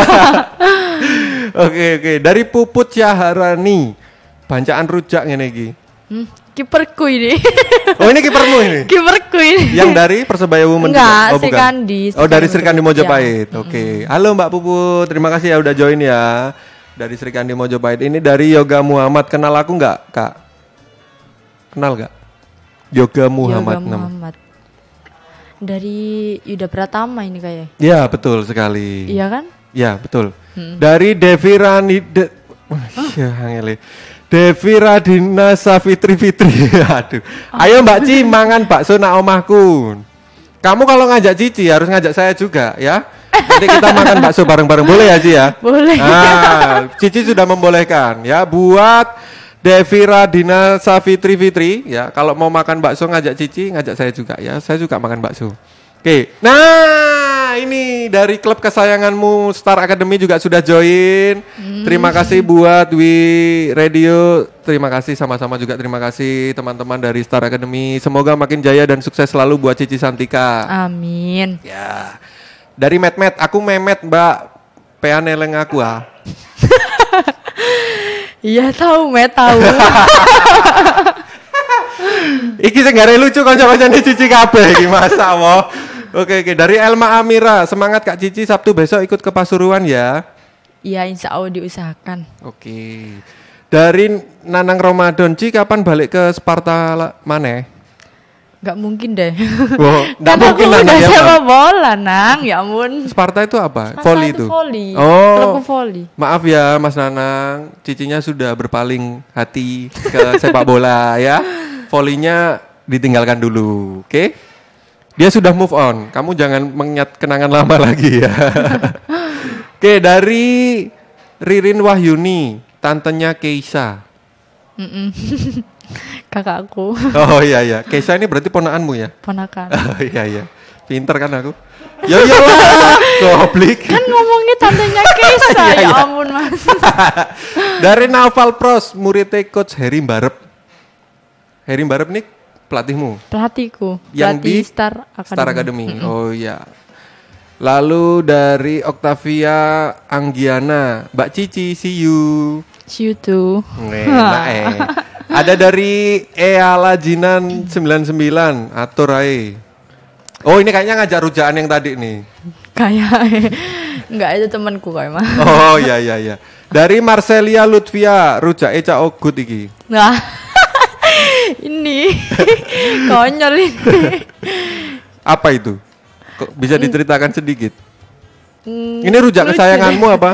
Oke oke, dari Puput Syaharani. Bancaan rujak ngene iki. Hmm, kiperku ini. Oh, ini kipermu ini. Kiperku ini. Yang dari Persebaya Women Enggak, juga? Oh, bukan. Srikandi, Oh, dari Srikandi Srikandi Mojopahit. Ya. Oke. Halo Mbak Puput, terima kasih ya udah join ya. Dari Srikandi Mojopahit. Ini dari Yoga Muhammad. Kenal aku nggak, Kak? Kenal nggak? Yoga Muhammad. Yoga nama. Muhammad. Dari Yuda Pratama ini kayaknya. Ya, betul sekali. Iya kan? Ya, betul. Hmm. Dari Devi Rani de, ya, angele. Devi Radina Safitri Fitri. Aduh. Ayo Mbak Ci mangan bakso nak omahku. Kamu kalau ngajak Cici harus ngajak saya juga ya. Nanti kita makan bakso bareng-bareng, boleh ya Ci ya? Boleh. Nah, Cici sudah membolehkan ya buat Devi Radina Safitri Fitri ya. Kalau mau makan bakso ngajak Cici, ngajak saya juga ya. Saya juga makan bakso. Oke. Nah, ini dari klub kesayanganmu Star Academy juga sudah join. Hmm. Terima kasih buat Wi Radio. Terima kasih sama-sama juga terima kasih teman-teman dari Star Academy. Semoga makin jaya dan sukses selalu buat Cici Santika. Amin. Ya. Dari Met-Met, aku Memet, Mbak. Pea neleng aku ah. Iya tahu, me tahu. Iki sing gare lucu kanca-kancane Cici kabeh iki masa wo. Oke oke, dari Elma Amira, semangat Kak Cici Sabtu besok ikut ke Pasuruan ya. Iya, insya Allah diusahakan. Oke. Dari Nanang Ramadan, Ci kapan balik ke Sparta la- maneh? Gak mungkin deh. Wow, nggak Kan mungkin aku lah udah Nang, ya, sewa Bang. bola, Nang. Ya ampun. Sparta itu apa? Sparta Volley itu itu. volley. Oh. Klubku volley. Maaf ya Mas Nanang, Cicinya sudah berpaling hati ke sepak bola ya. Volleynya ditinggalkan dulu, oke? Dia sudah move on. Kamu jangan mengingat kenangan lama lagi ya. Oke, dari Ririn Wahyuni, tantenya Keisha. Mm-mm. Kakakku, Oh iya iya, Keisha ini berarti ponakanmu ya? ponakan. Oh iya iya, pinter kan aku? Ya iyalah, goblik. Kan ngomongnya tantenya Keisha, Iya, ya iya. ampun mas. Dari Naval Pros, muridnya coach Heri Mbarep. Heri Mbarep nih pelatihmu? Pelatihku, Yang pelatih di Star Academy. Star Academy. Oh iya. Lalu dari Octavia Anggiana, Mbak Cici, see you. See you too. Enak eh. Ada dari Eala Jinan sembilan puluh sembilan, atur ae. Oh ini kayaknya ngajak rujakan yang tadi nih. Kayak enggak itu temanku kayak mah. Oh iya iya iya. Dari Marcelia Lutfia, rujak Eca Ogut iki. Nah. Ini konyol ini. Apa itu? Kok bisa diceritakan sedikit? Hmm, Ini rujak lucu kesayanganmu deh. apa?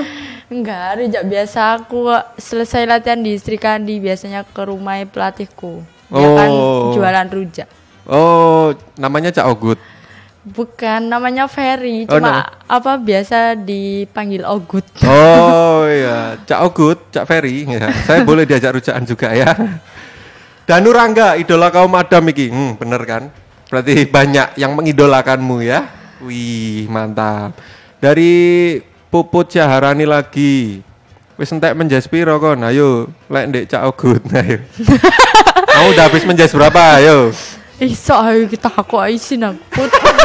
Enggak, rujak biasa aku selesai latihan di Sri Kandi biasanya ke rumah pelatihku. Dia kan Oh. jualan rujak. Oh, namanya Cak Ogut. Bukan, namanya Ferry, Oh, cuma apa biasa dipanggil Ogut. Oh iya, Cak Ogut, Cak Ferry. Ya. Saya boleh diajak rujakan juga ya. Danu Rangga, idola kaum Adam iki. Hmm, bener kan? Berarti banyak yang mengidolakanmu ya. Wih, mantap. Dari Puput Syaharani lagi. Wis entek menjas piro kon? Ayo, lek ndek Cak Ogut. Ayo. Kamu udah habis menjas berapa? Ayo. Iso ayo kita aku isin aku.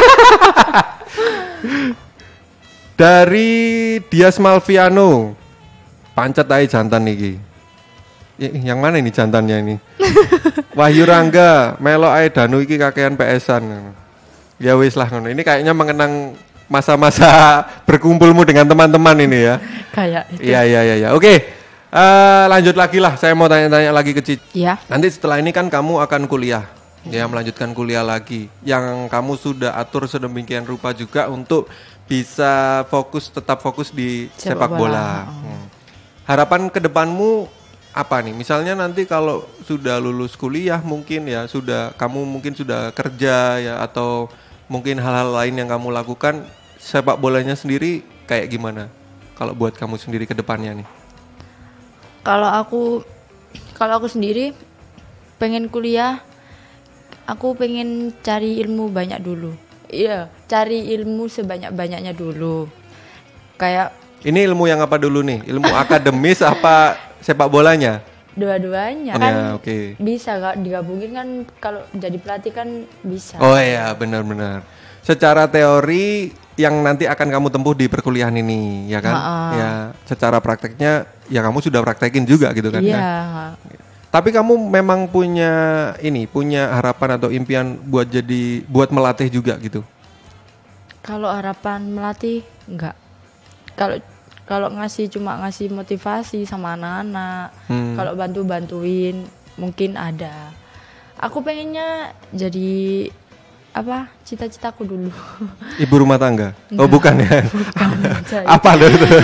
Dari Dias Malviano. Pancet ae jantan iki. Y- yang mana ini jantannya ini? Wahyu Rangga, melo ae Danu iki kakean P S-an. Ya wis lah ngono. Ini kayaknya mengenang masa-masa berkumpulmu dengan teman-teman ini ya. Kayak itu. Iya iya iya ya. Oke. Eh, lanjut lagi lah. Saya mau tanya-tanya lagi ke Cici. Iya. Nanti setelah ini kan kamu akan kuliah. Ya, melanjutkan kuliah lagi. Yang kamu sudah atur sedemikian rupa juga untuk bisa fokus tetap fokus di Sepak sepak bola. bola. Hmm. Harapan ke depanmu apa nih? Misalnya nanti kalau sudah lulus kuliah mungkin ya sudah kamu mungkin sudah kerja ya atau mungkin hal-hal lain yang kamu lakukan, sepak bolanya sendiri kayak gimana? Kalau buat kamu sendiri ke depannya nih. Kalau aku kalau aku sendiri pengen kuliah, aku pengen cari ilmu banyak dulu. Iya, cari ilmu sebanyak-banyaknya dulu. Kayak Ini ilmu yang apa dulu nih? Ilmu akademis apa sepak bolanya? dua-duanya Ya, kan oke. bisa kak digabungin kan, kalau jadi pelatih kan bisa. Oh iya, benar-benar. Secara teori yang nanti akan kamu tempuh di perkuliahan ini, ya kan? Ha-ha. Ya, secara prakteknya ya kamu sudah praktekin juga gitu kan? Iya. Kan? Tapi kamu memang punya ini, punya harapan atau impian buat jadi buat melatih juga gitu. Kalau harapan melatih enggak. Kalau kalau ngasih cuma ngasih motivasi sama anak-anak, Hmm. kalau bantu-bantuin mungkin ada. Aku pengennya jadi apa? Cita-citaku dulu. Ibu rumah tangga? Oh bukan ya? Jadi- Apa lo itu?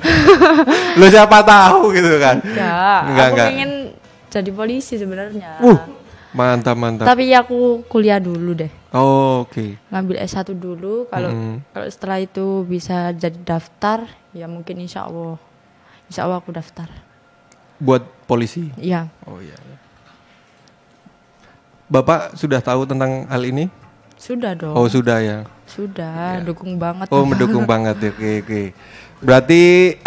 Lo siapa tahu gitu kan? Enggak, Enggak, aku enggak. pengen jadi polisi sebenarnya. Uh, mantap mantap. Tapi aku kuliah dulu deh. Oh, oke. Ngambil S satu dulu, kalau Mm. kalau setelah itu bisa jadi daftar, ya mungkin insya Allah. Insya Allah aku daftar. Buat polisi. Iya. Oh iya. Bapak sudah tahu tentang hal ini? Sudah dong. Oh sudah ya. Sudah, dukung banget. Oh mendukung banget ya. Oke oke. Berarti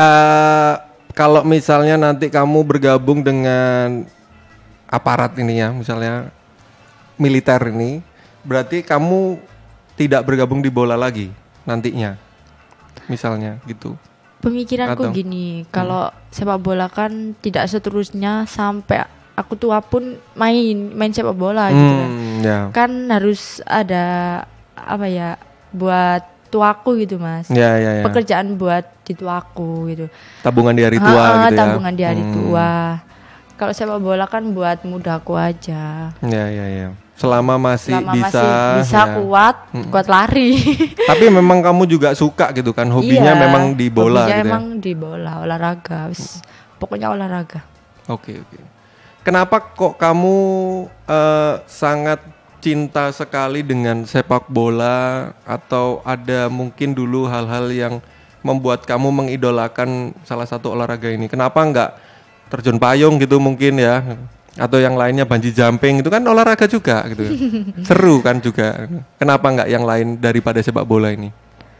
eh, kalau misalnya nanti kamu bergabung dengan aparat ini ya, misalnya militer ini, berarti kamu tidak bergabung di bola lagi nantinya, misalnya gitu. Pemikiranku Atau- gini, kalau sepak bola kan tidak seterusnya sampai aku tua pun main main sepak bola gitu kan. Hmm, ya. Kan harus ada apa ya, buat tuaku gitu Mas. Ya ya ya. Pekerjaan buat di tuaku gitu. Tabungan di hari tua Ah, gitu ya. tabungan di hari Hmm. tua. Kalau sepak bola kan buat mudaku aja. Ya ya ya. Selama masih Selama bisa. masih bisa ya. kuat, kuat lari. Tapi memang kamu juga suka gitu kan, hobinya Iya, memang di bola hobinya gitu ya. emang di bola, olahraga. Wis, pokoknya olahraga. Oke oke. Kenapa kok kamu eh, sangat cinta sekali dengan sepak bola, atau ada mungkin dulu hal-hal yang membuat kamu mengidolakan salah satu olahraga ini? Kenapa enggak terjun payung gitu mungkin ya? Atau yang lainnya bungee jumping itu kan olahraga juga gitu. Seru kan juga. Kenapa enggak yang lain daripada sepak bola ini?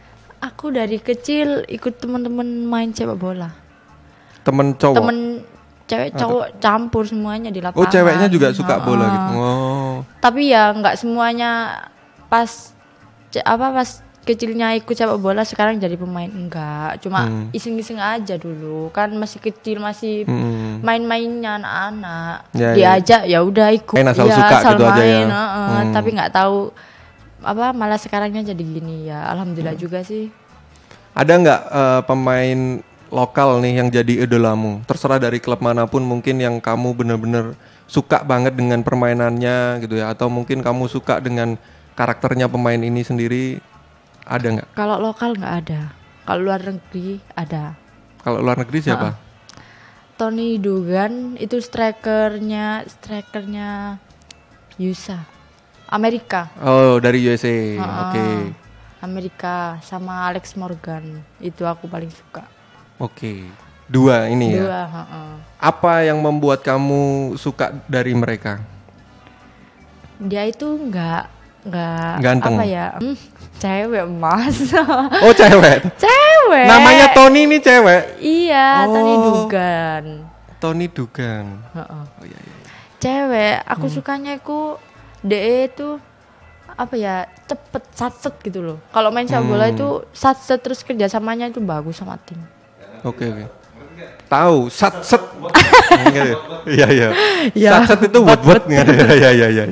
Aku dari kecil ikut teman-teman main sepak bola. Temen cowok. Temen cewek cowok campur semuanya di lapangan. Oh, ceweknya juga suka Ah, bola ah. gitu. Oh. Tapi ya nggak semuanya pas ce- apa pas kecilnya ikut sepak bola sekarang jadi pemain, enggak. Cuma Hmm. iseng-iseng aja dulu. Kan masih kecil, masih Hmm. main-mainnya anak-anak. Ya, ya. Diajak ya udah ikut. Main asal ya, suka asal gitu aja ya. main, heeh. Hmm. Tapi nggak tahu apa malah sekarangnya jadi gini ya. Alhamdulillah Hmm. juga sih. Ada nggak eh, pemain lokal nih yang jadi idolamu? Terserah dari klub manapun mungkin yang kamu bener-bener suka banget dengan permainannya gitu ya, atau mungkin kamu suka dengan karakternya pemain ini sendiri, ada nggak? Kalau lokal nggak ada. Kalau luar negeri ada. Kalau luar negeri siapa? Tony Dugan itu strikernya strikernya U S A Amerika. Oh, dari U S A. Ha-ha. Oke. Amerika sama Alex Morgan itu aku paling suka. Oke. Dua ini Dua, ya. ha-ha. Apa yang membuat kamu suka dari mereka? Dia itu nggak nggak Ganteng. apa ya? Hmm, cewek mas. Oh, cewek. Cewek. Namanya Tony ini cewek. Iya, Tony Oh. Dugan. Tony Dugan. Ha-ha. Oh iya iya. Cewek, aku Hmm. sukanya itu D E itu apa ya cepet satset gitu loh. Kalau main sepak bola Hmm. itu satset terus kerjasamanya itu bagus sama tim. Oke oke. Tahu sat set. Iya iya. Ya. Sat set itu wot wot. Iya iya iya iya.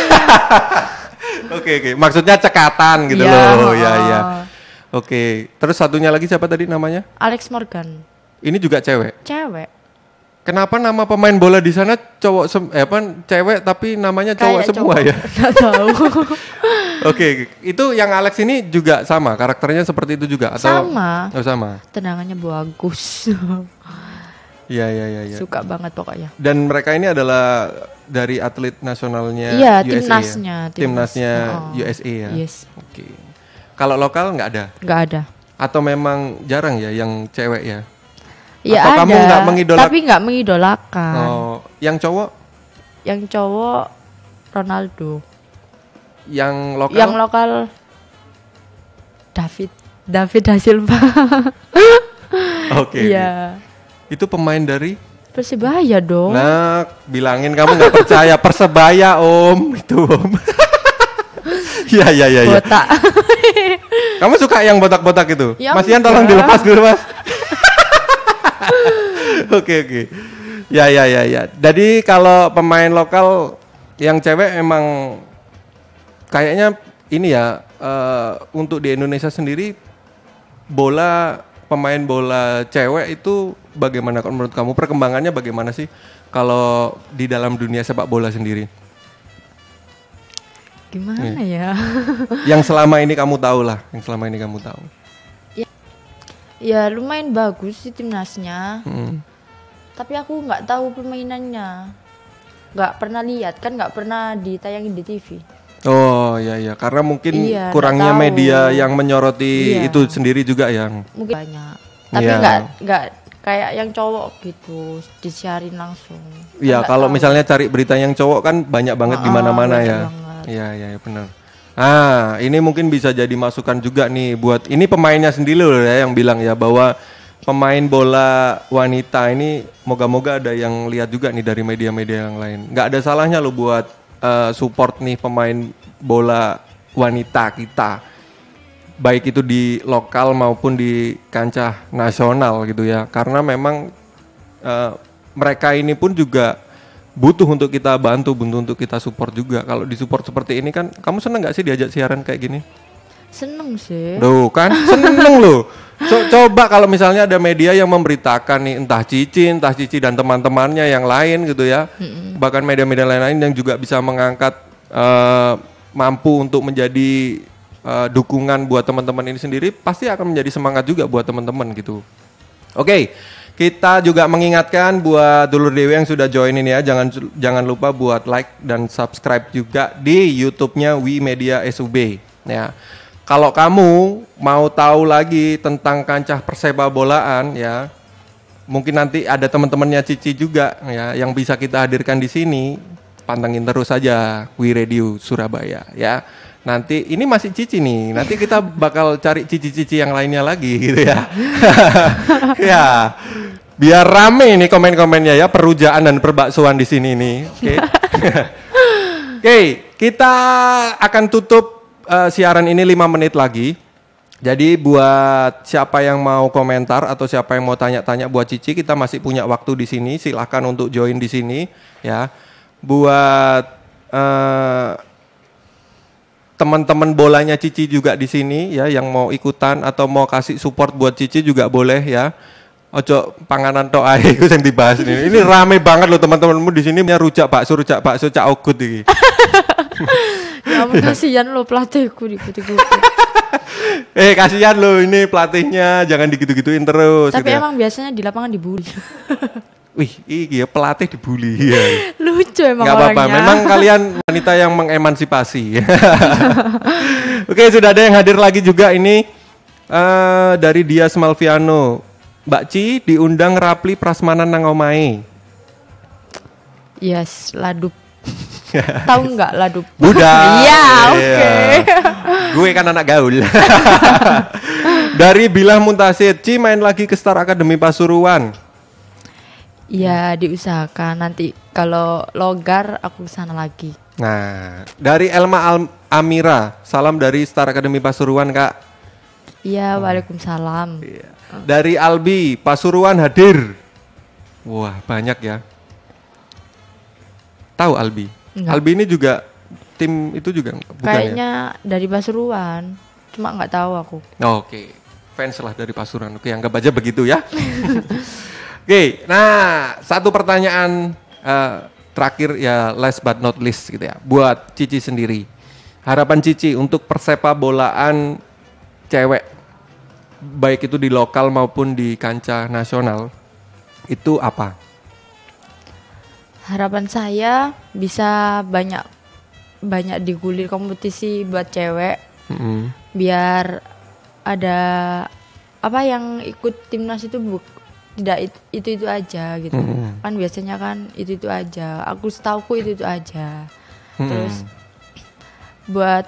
Oke oke. Maksudnya cekatan gitu Iya, loh. Iya ha-ha. iya. Oke. Terus satunya lagi siapa tadi namanya? Alex Morgan, Ini juga cewek. cewek. Kenapa nama pemain bola di sana cowok sem- eh apa cewek tapi namanya cowok Kayak semua cowok. ya? Nggak tahu. Oke, itu yang Alex ini juga sama, karakternya seperti itu juga atau Sama. Oh, sama. Tendangannya bagus. Iya iya iya iya. Suka banget pokoknya. Dan mereka ini adalah dari atlet nasionalnya Iya, U S A timnasnya, ya? timnas. Timnasnya Oh. U S A ya. Yes. Oke. Kalau lokal nggak ada Nggak ada. atau memang jarang ya yang cewek ya? Ya Atau ada. kamu nggak mengidolak- Tapi nggak mengidolakan. Oh, yang cowok, Yang cowok Ronaldo. yang lokal? Yang lokal David David da Silva. Oke. Iya. Itu pemain dari? Persibaya dong. Nah, bilangin kamu nggak percaya Persebaya om itu om. Iya iya iya. Ya. Botak. Kamu suka yang botak-botak itu? Ya Masian tolong enggak. dilepas dulu mas. Oke oke. Ya ya ya ya. Jadi kalau pemain lokal yang cewek emang kayaknya ini ya eh, untuk di Indonesia sendiri bola pemain bola cewek itu bagaimana kalau menurut kamu perkembangannya bagaimana sih kalau di dalam dunia sepak bola sendiri? Gimana ya? Yang selama ini kamu tahu lah, yang selama ini kamu tahu. Ya lumayan bagus sih timnasnya. Hmm. Tapi aku nggak tahu permainannya. Nggak pernah lihat kan, nggak pernah ditayangin di T V. Oh iya iya, karena mungkin Iya, kurangnya nggak tahu. media yang menyoroti Iya. itu sendiri juga yang. Mungkin banyak. Tapi Iya. nggak nggak kayak yang cowok gitu disiarin langsung. Kan Iya, nggak kalau tahu. misalnya cari berita yang cowok kan banyak banget di Ah, mana-mana banyak ya. banget. Iya iya iya, benar. Ah, ini mungkin bisa jadi masukan juga nih buat ini pemainnya sendiri loh ya yang bilang ya bahwa pemain bola wanita ini moga-moga ada yang lihat juga nih dari media-media yang lain. Nggak ada salahnya lo buat eh, support nih pemain bola wanita kita. Baik itu di lokal maupun di kancah nasional gitu ya. Karena memang eh, mereka ini pun juga butuh untuk kita bantu, butuh untuk kita support juga. Kalau disupport seperti ini kan, kamu seneng nggak sih diajak siaran kayak gini? Seneng sih. Duh kan seneng loh. So, coba kalau misalnya ada media yang memberitakan nih entah Cici, entah Cici dan teman-temannya yang lain gitu ya. Bahkan media-media lain-lain yang juga bisa mengangkat eh, mampu untuk menjadi eh, dukungan buat teman-teman ini sendiri, pasti akan menjadi semangat juga buat teman-teman gitu. Oke, kita juga mengingatkan buat dulur Dewi yang sudah join ini ya, jangan jangan lupa buat like dan subscribe juga di YouTube-nya W Media S U B ya. Kalau kamu mau tahu lagi tentang kancah persepak bolaan ya, mungkin nanti ada teman-temannya Cici juga ya yang bisa kita hadirkan di sini. Pantengin terus saja W Radio Surabaya ya. Nanti ini masih Cici nih. Nanti kita bakal cari Cici-cici yang lainnya lagi gitu ya. Ya. Biar rame nih komen-komennya ya, perujaan dan perbaksoan di sini nih. Oke. Oke, kita akan tutup Uh, siaran ini lima menit lagi. Jadi buat siapa yang mau komentar atau siapa yang mau tanya-tanya buat Cici, kita masih punya waktu di sini. Silahkan untuk join di sini ya. Buat uh, teman-teman bolanya Cici juga di sini ya, yang mau ikutan atau mau kasih support buat Cici juga boleh ya. Ojo panganan tok ae iku sing dibahas ini. Ini rame banget loh teman-temanmu di sini punya rujak bakso, rujak bakso cak ogut iki. Ya ampun kasihan lo pelatihku di ikut Eh kasihan loh ini pelatihnya, jangan digitu-gituin terus. Tapi gitu ya. emang biasanya di lapangan dibully. Wih, iya pelatih dibully. Ya. Lucu emang Gak apa-apa, orangnya. memang kalian wanita yang mengemansipasi. Oke, sudah ada yang hadir lagi juga ini uh, dari Dias Malviano. Mbak Ci diundang Rapli Prasmanan nang omahe. Yes, ladup. Tahu nggak ladup? Budak. Iya, oke. Gue kan anak gaul. Dari Bilah Muntasid, Ci main lagi ke Star Academy Pasuruan. Iya, diusahakan nanti kalau logar aku sana lagi. Nah, dari Elma Al- Amira, salam dari Star Academy Pasuruan, Kak. Iya, waalaikumsalam. Dari Albi, Pasuruan hadir. Wah, banyak ya. Tahu Albi? Enggak. Albi ini juga tim itu juga bukan Kayaknya dari Pasuruan, cuma nggak tahu aku. ya? Oh, Oke, fans lah dari Pasuruan. Oke, anggap aja begitu ya. Oke, nah satu pertanyaan eh, terakhir ya, last but not least gitu ya, buat Cici sendiri. Harapan Cici untuk persepak bolaan cewek, baik itu di lokal maupun di kancah nasional, itu apa? Harapan saya bisa banyak banyak digulir kompetisi buat cewek, Mm-mm. biar ada apa yang ikut timnas itu bu, tidak itu itu aja gitu. Mm-mm. Kan biasanya kan itu itu aja. Aku setauku itu itu aja. Mm-mm. Terus buat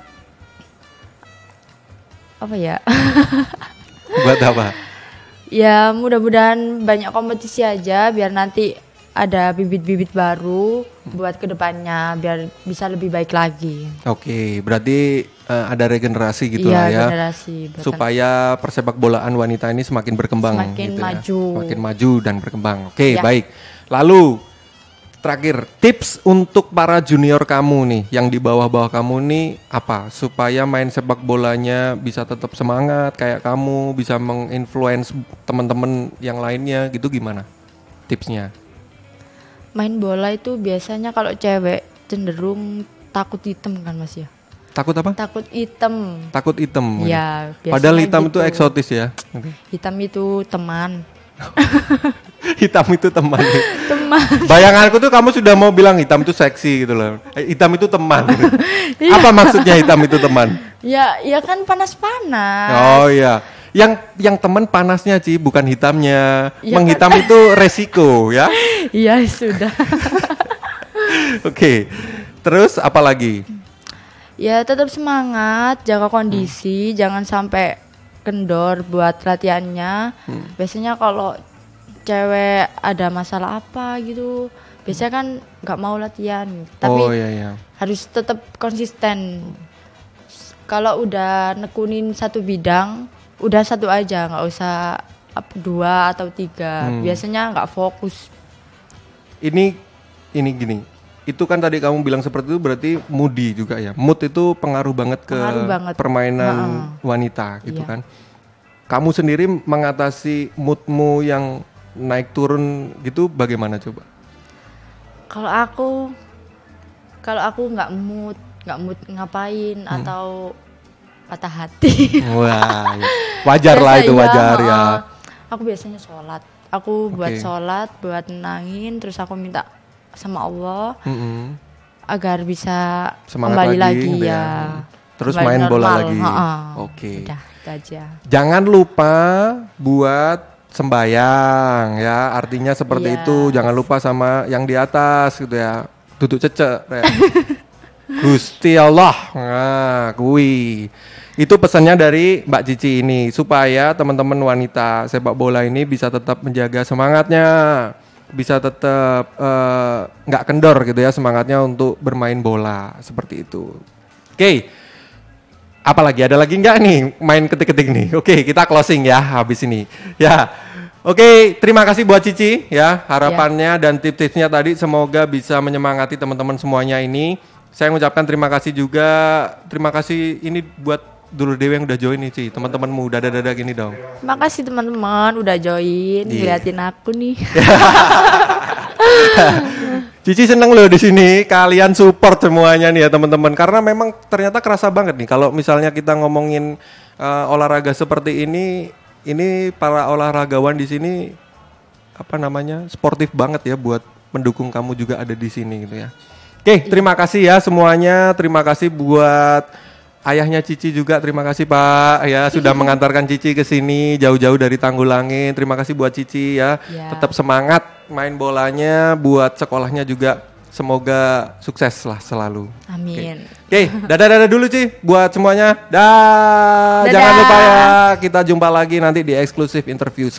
apa ya? Buat apa? Ya mudah-mudahan banyak kompetisi aja biar nanti ada bibit-bibit baru buat kedepannya biar bisa lebih baik lagi. Oke, berarti eh, ada regenerasi gitu Iya, lah ya. generasi buatan- Supaya persepak bolaan wanita ini semakin berkembang Semakin gitu ya. maju. Semakin maju dan berkembang. Oke, Ya. baik. Lalu terakhir, tips untuk para junior kamu nih yang di bawah-bawah kamu nih apa supaya main sepak bolanya bisa tetap semangat kayak kamu, bisa menginfluence teman-teman yang lainnya gitu, gimana tipsnya? Main bola itu biasanya kalau cewek cenderung takut hitam kan Mas ya? Takut apa? Takut hitam. Takut hitam. Ya, biasanya Padahal hitam gitu. itu eksotis ya. Hitam itu teman. Hitam itu teman. Teman. Bayanganku tuh kamu sudah mau bilang hitam itu seksi gitu loh. Eh, hitam itu teman. Apa maksudnya hitam itu teman? Ya, ya kan panas-panas. Oh iya. Yang yang teman panasnya Ci, bukan hitamnya. Ya Menghitam itu resiko ya. Iya, sudah. Oke. Terus apa lagi? Ya tetap semangat, jaga kondisi, jangan sampai kendor buat latihannya. Hmm. Biasanya kalau cewek ada masalah apa gitu, biasanya kan nggak mau latihan. Tapi oh iya iya. harus tetap konsisten. Kalau udah nekunin satu bidang, udah satu aja, nggak usah up dua atau tiga. Hmm. Biasanya nggak fokus. Ini ini gini. Itu kan tadi kamu bilang seperti itu berarti moody juga ya. Mood itu pengaruh banget ke Pengaruh banget. permainan Ha-ha. wanita gitu Iya. kan. Kamu sendiri mengatasi moodmu yang naik turun gitu bagaimana coba? Kalau aku, kalau aku nggak mood, nggak mood ngapain Hmm. atau patah hati. Wah, ya. wajar lah Biasa itu iya, wajar ya. heeh. Aku biasanya sholat. Aku buat Oke. sholat, buat nenangin, terus aku minta sama Allah Mm-mm. agar bisa Semangat kembali lagi, lagi, gitu ya. ya. Terus Kembali main bola normal, lagi. heeh. Oke. Udah, itu aja. Jangan lupa buat sembayang ya. Artinya seperti Iya. itu. Jangan lupa sama yang di atas gitu ya. Duduk cecek. Ya. Gusti Allah. Nah, kui. Itu pesannya dari Mbak Cici ini supaya teman-teman wanita sepak bola ini bisa tetap menjaga semangatnya, bisa tetap eh, nggak kendor gitu ya semangatnya untuk bermain bola seperti itu. Oke, apalagi ada lagi nggak nih main ketik-ketik nih? Oke, kita closing ya habis ini. Ya, oke, terima kasih buat Cici ya harapannya dan tips-tipsnya tadi semoga bisa menyemangati teman-teman semuanya ini. Saya mengucapkan terima kasih juga, terima kasih ini buat Dulur Dewi yang udah join nih Ci, teman-temanmu dada-dada gini dong. Makasih teman-teman udah join, Iya. ngeliatin aku nih. Cici seneng loh di sini kalian support semuanya nih ya teman-teman karena memang ternyata kerasa banget nih kalau misalnya kita ngomongin uh, olahraga seperti ini, ini para olahragawan di sini apa namanya sportif banget ya buat mendukung kamu juga ada di sini gitu ya. Oke, terima kasih ya semuanya. Terima kasih buat ayahnya Cici juga. Terima kasih Pak ya sudah mengantarkan Cici ke sini jauh-jauh dari Tanggulangin. Terima kasih buat Cici ya. Ya. Tetap semangat main bolanya, buat sekolahnya juga. Semoga sukses lah selalu. Amin. Oke, okay. dadah-dadah dulu Ci buat semuanya. Dah. Dadah. Jangan lupa ya, kita jumpa lagi nanti di eksklusif interview.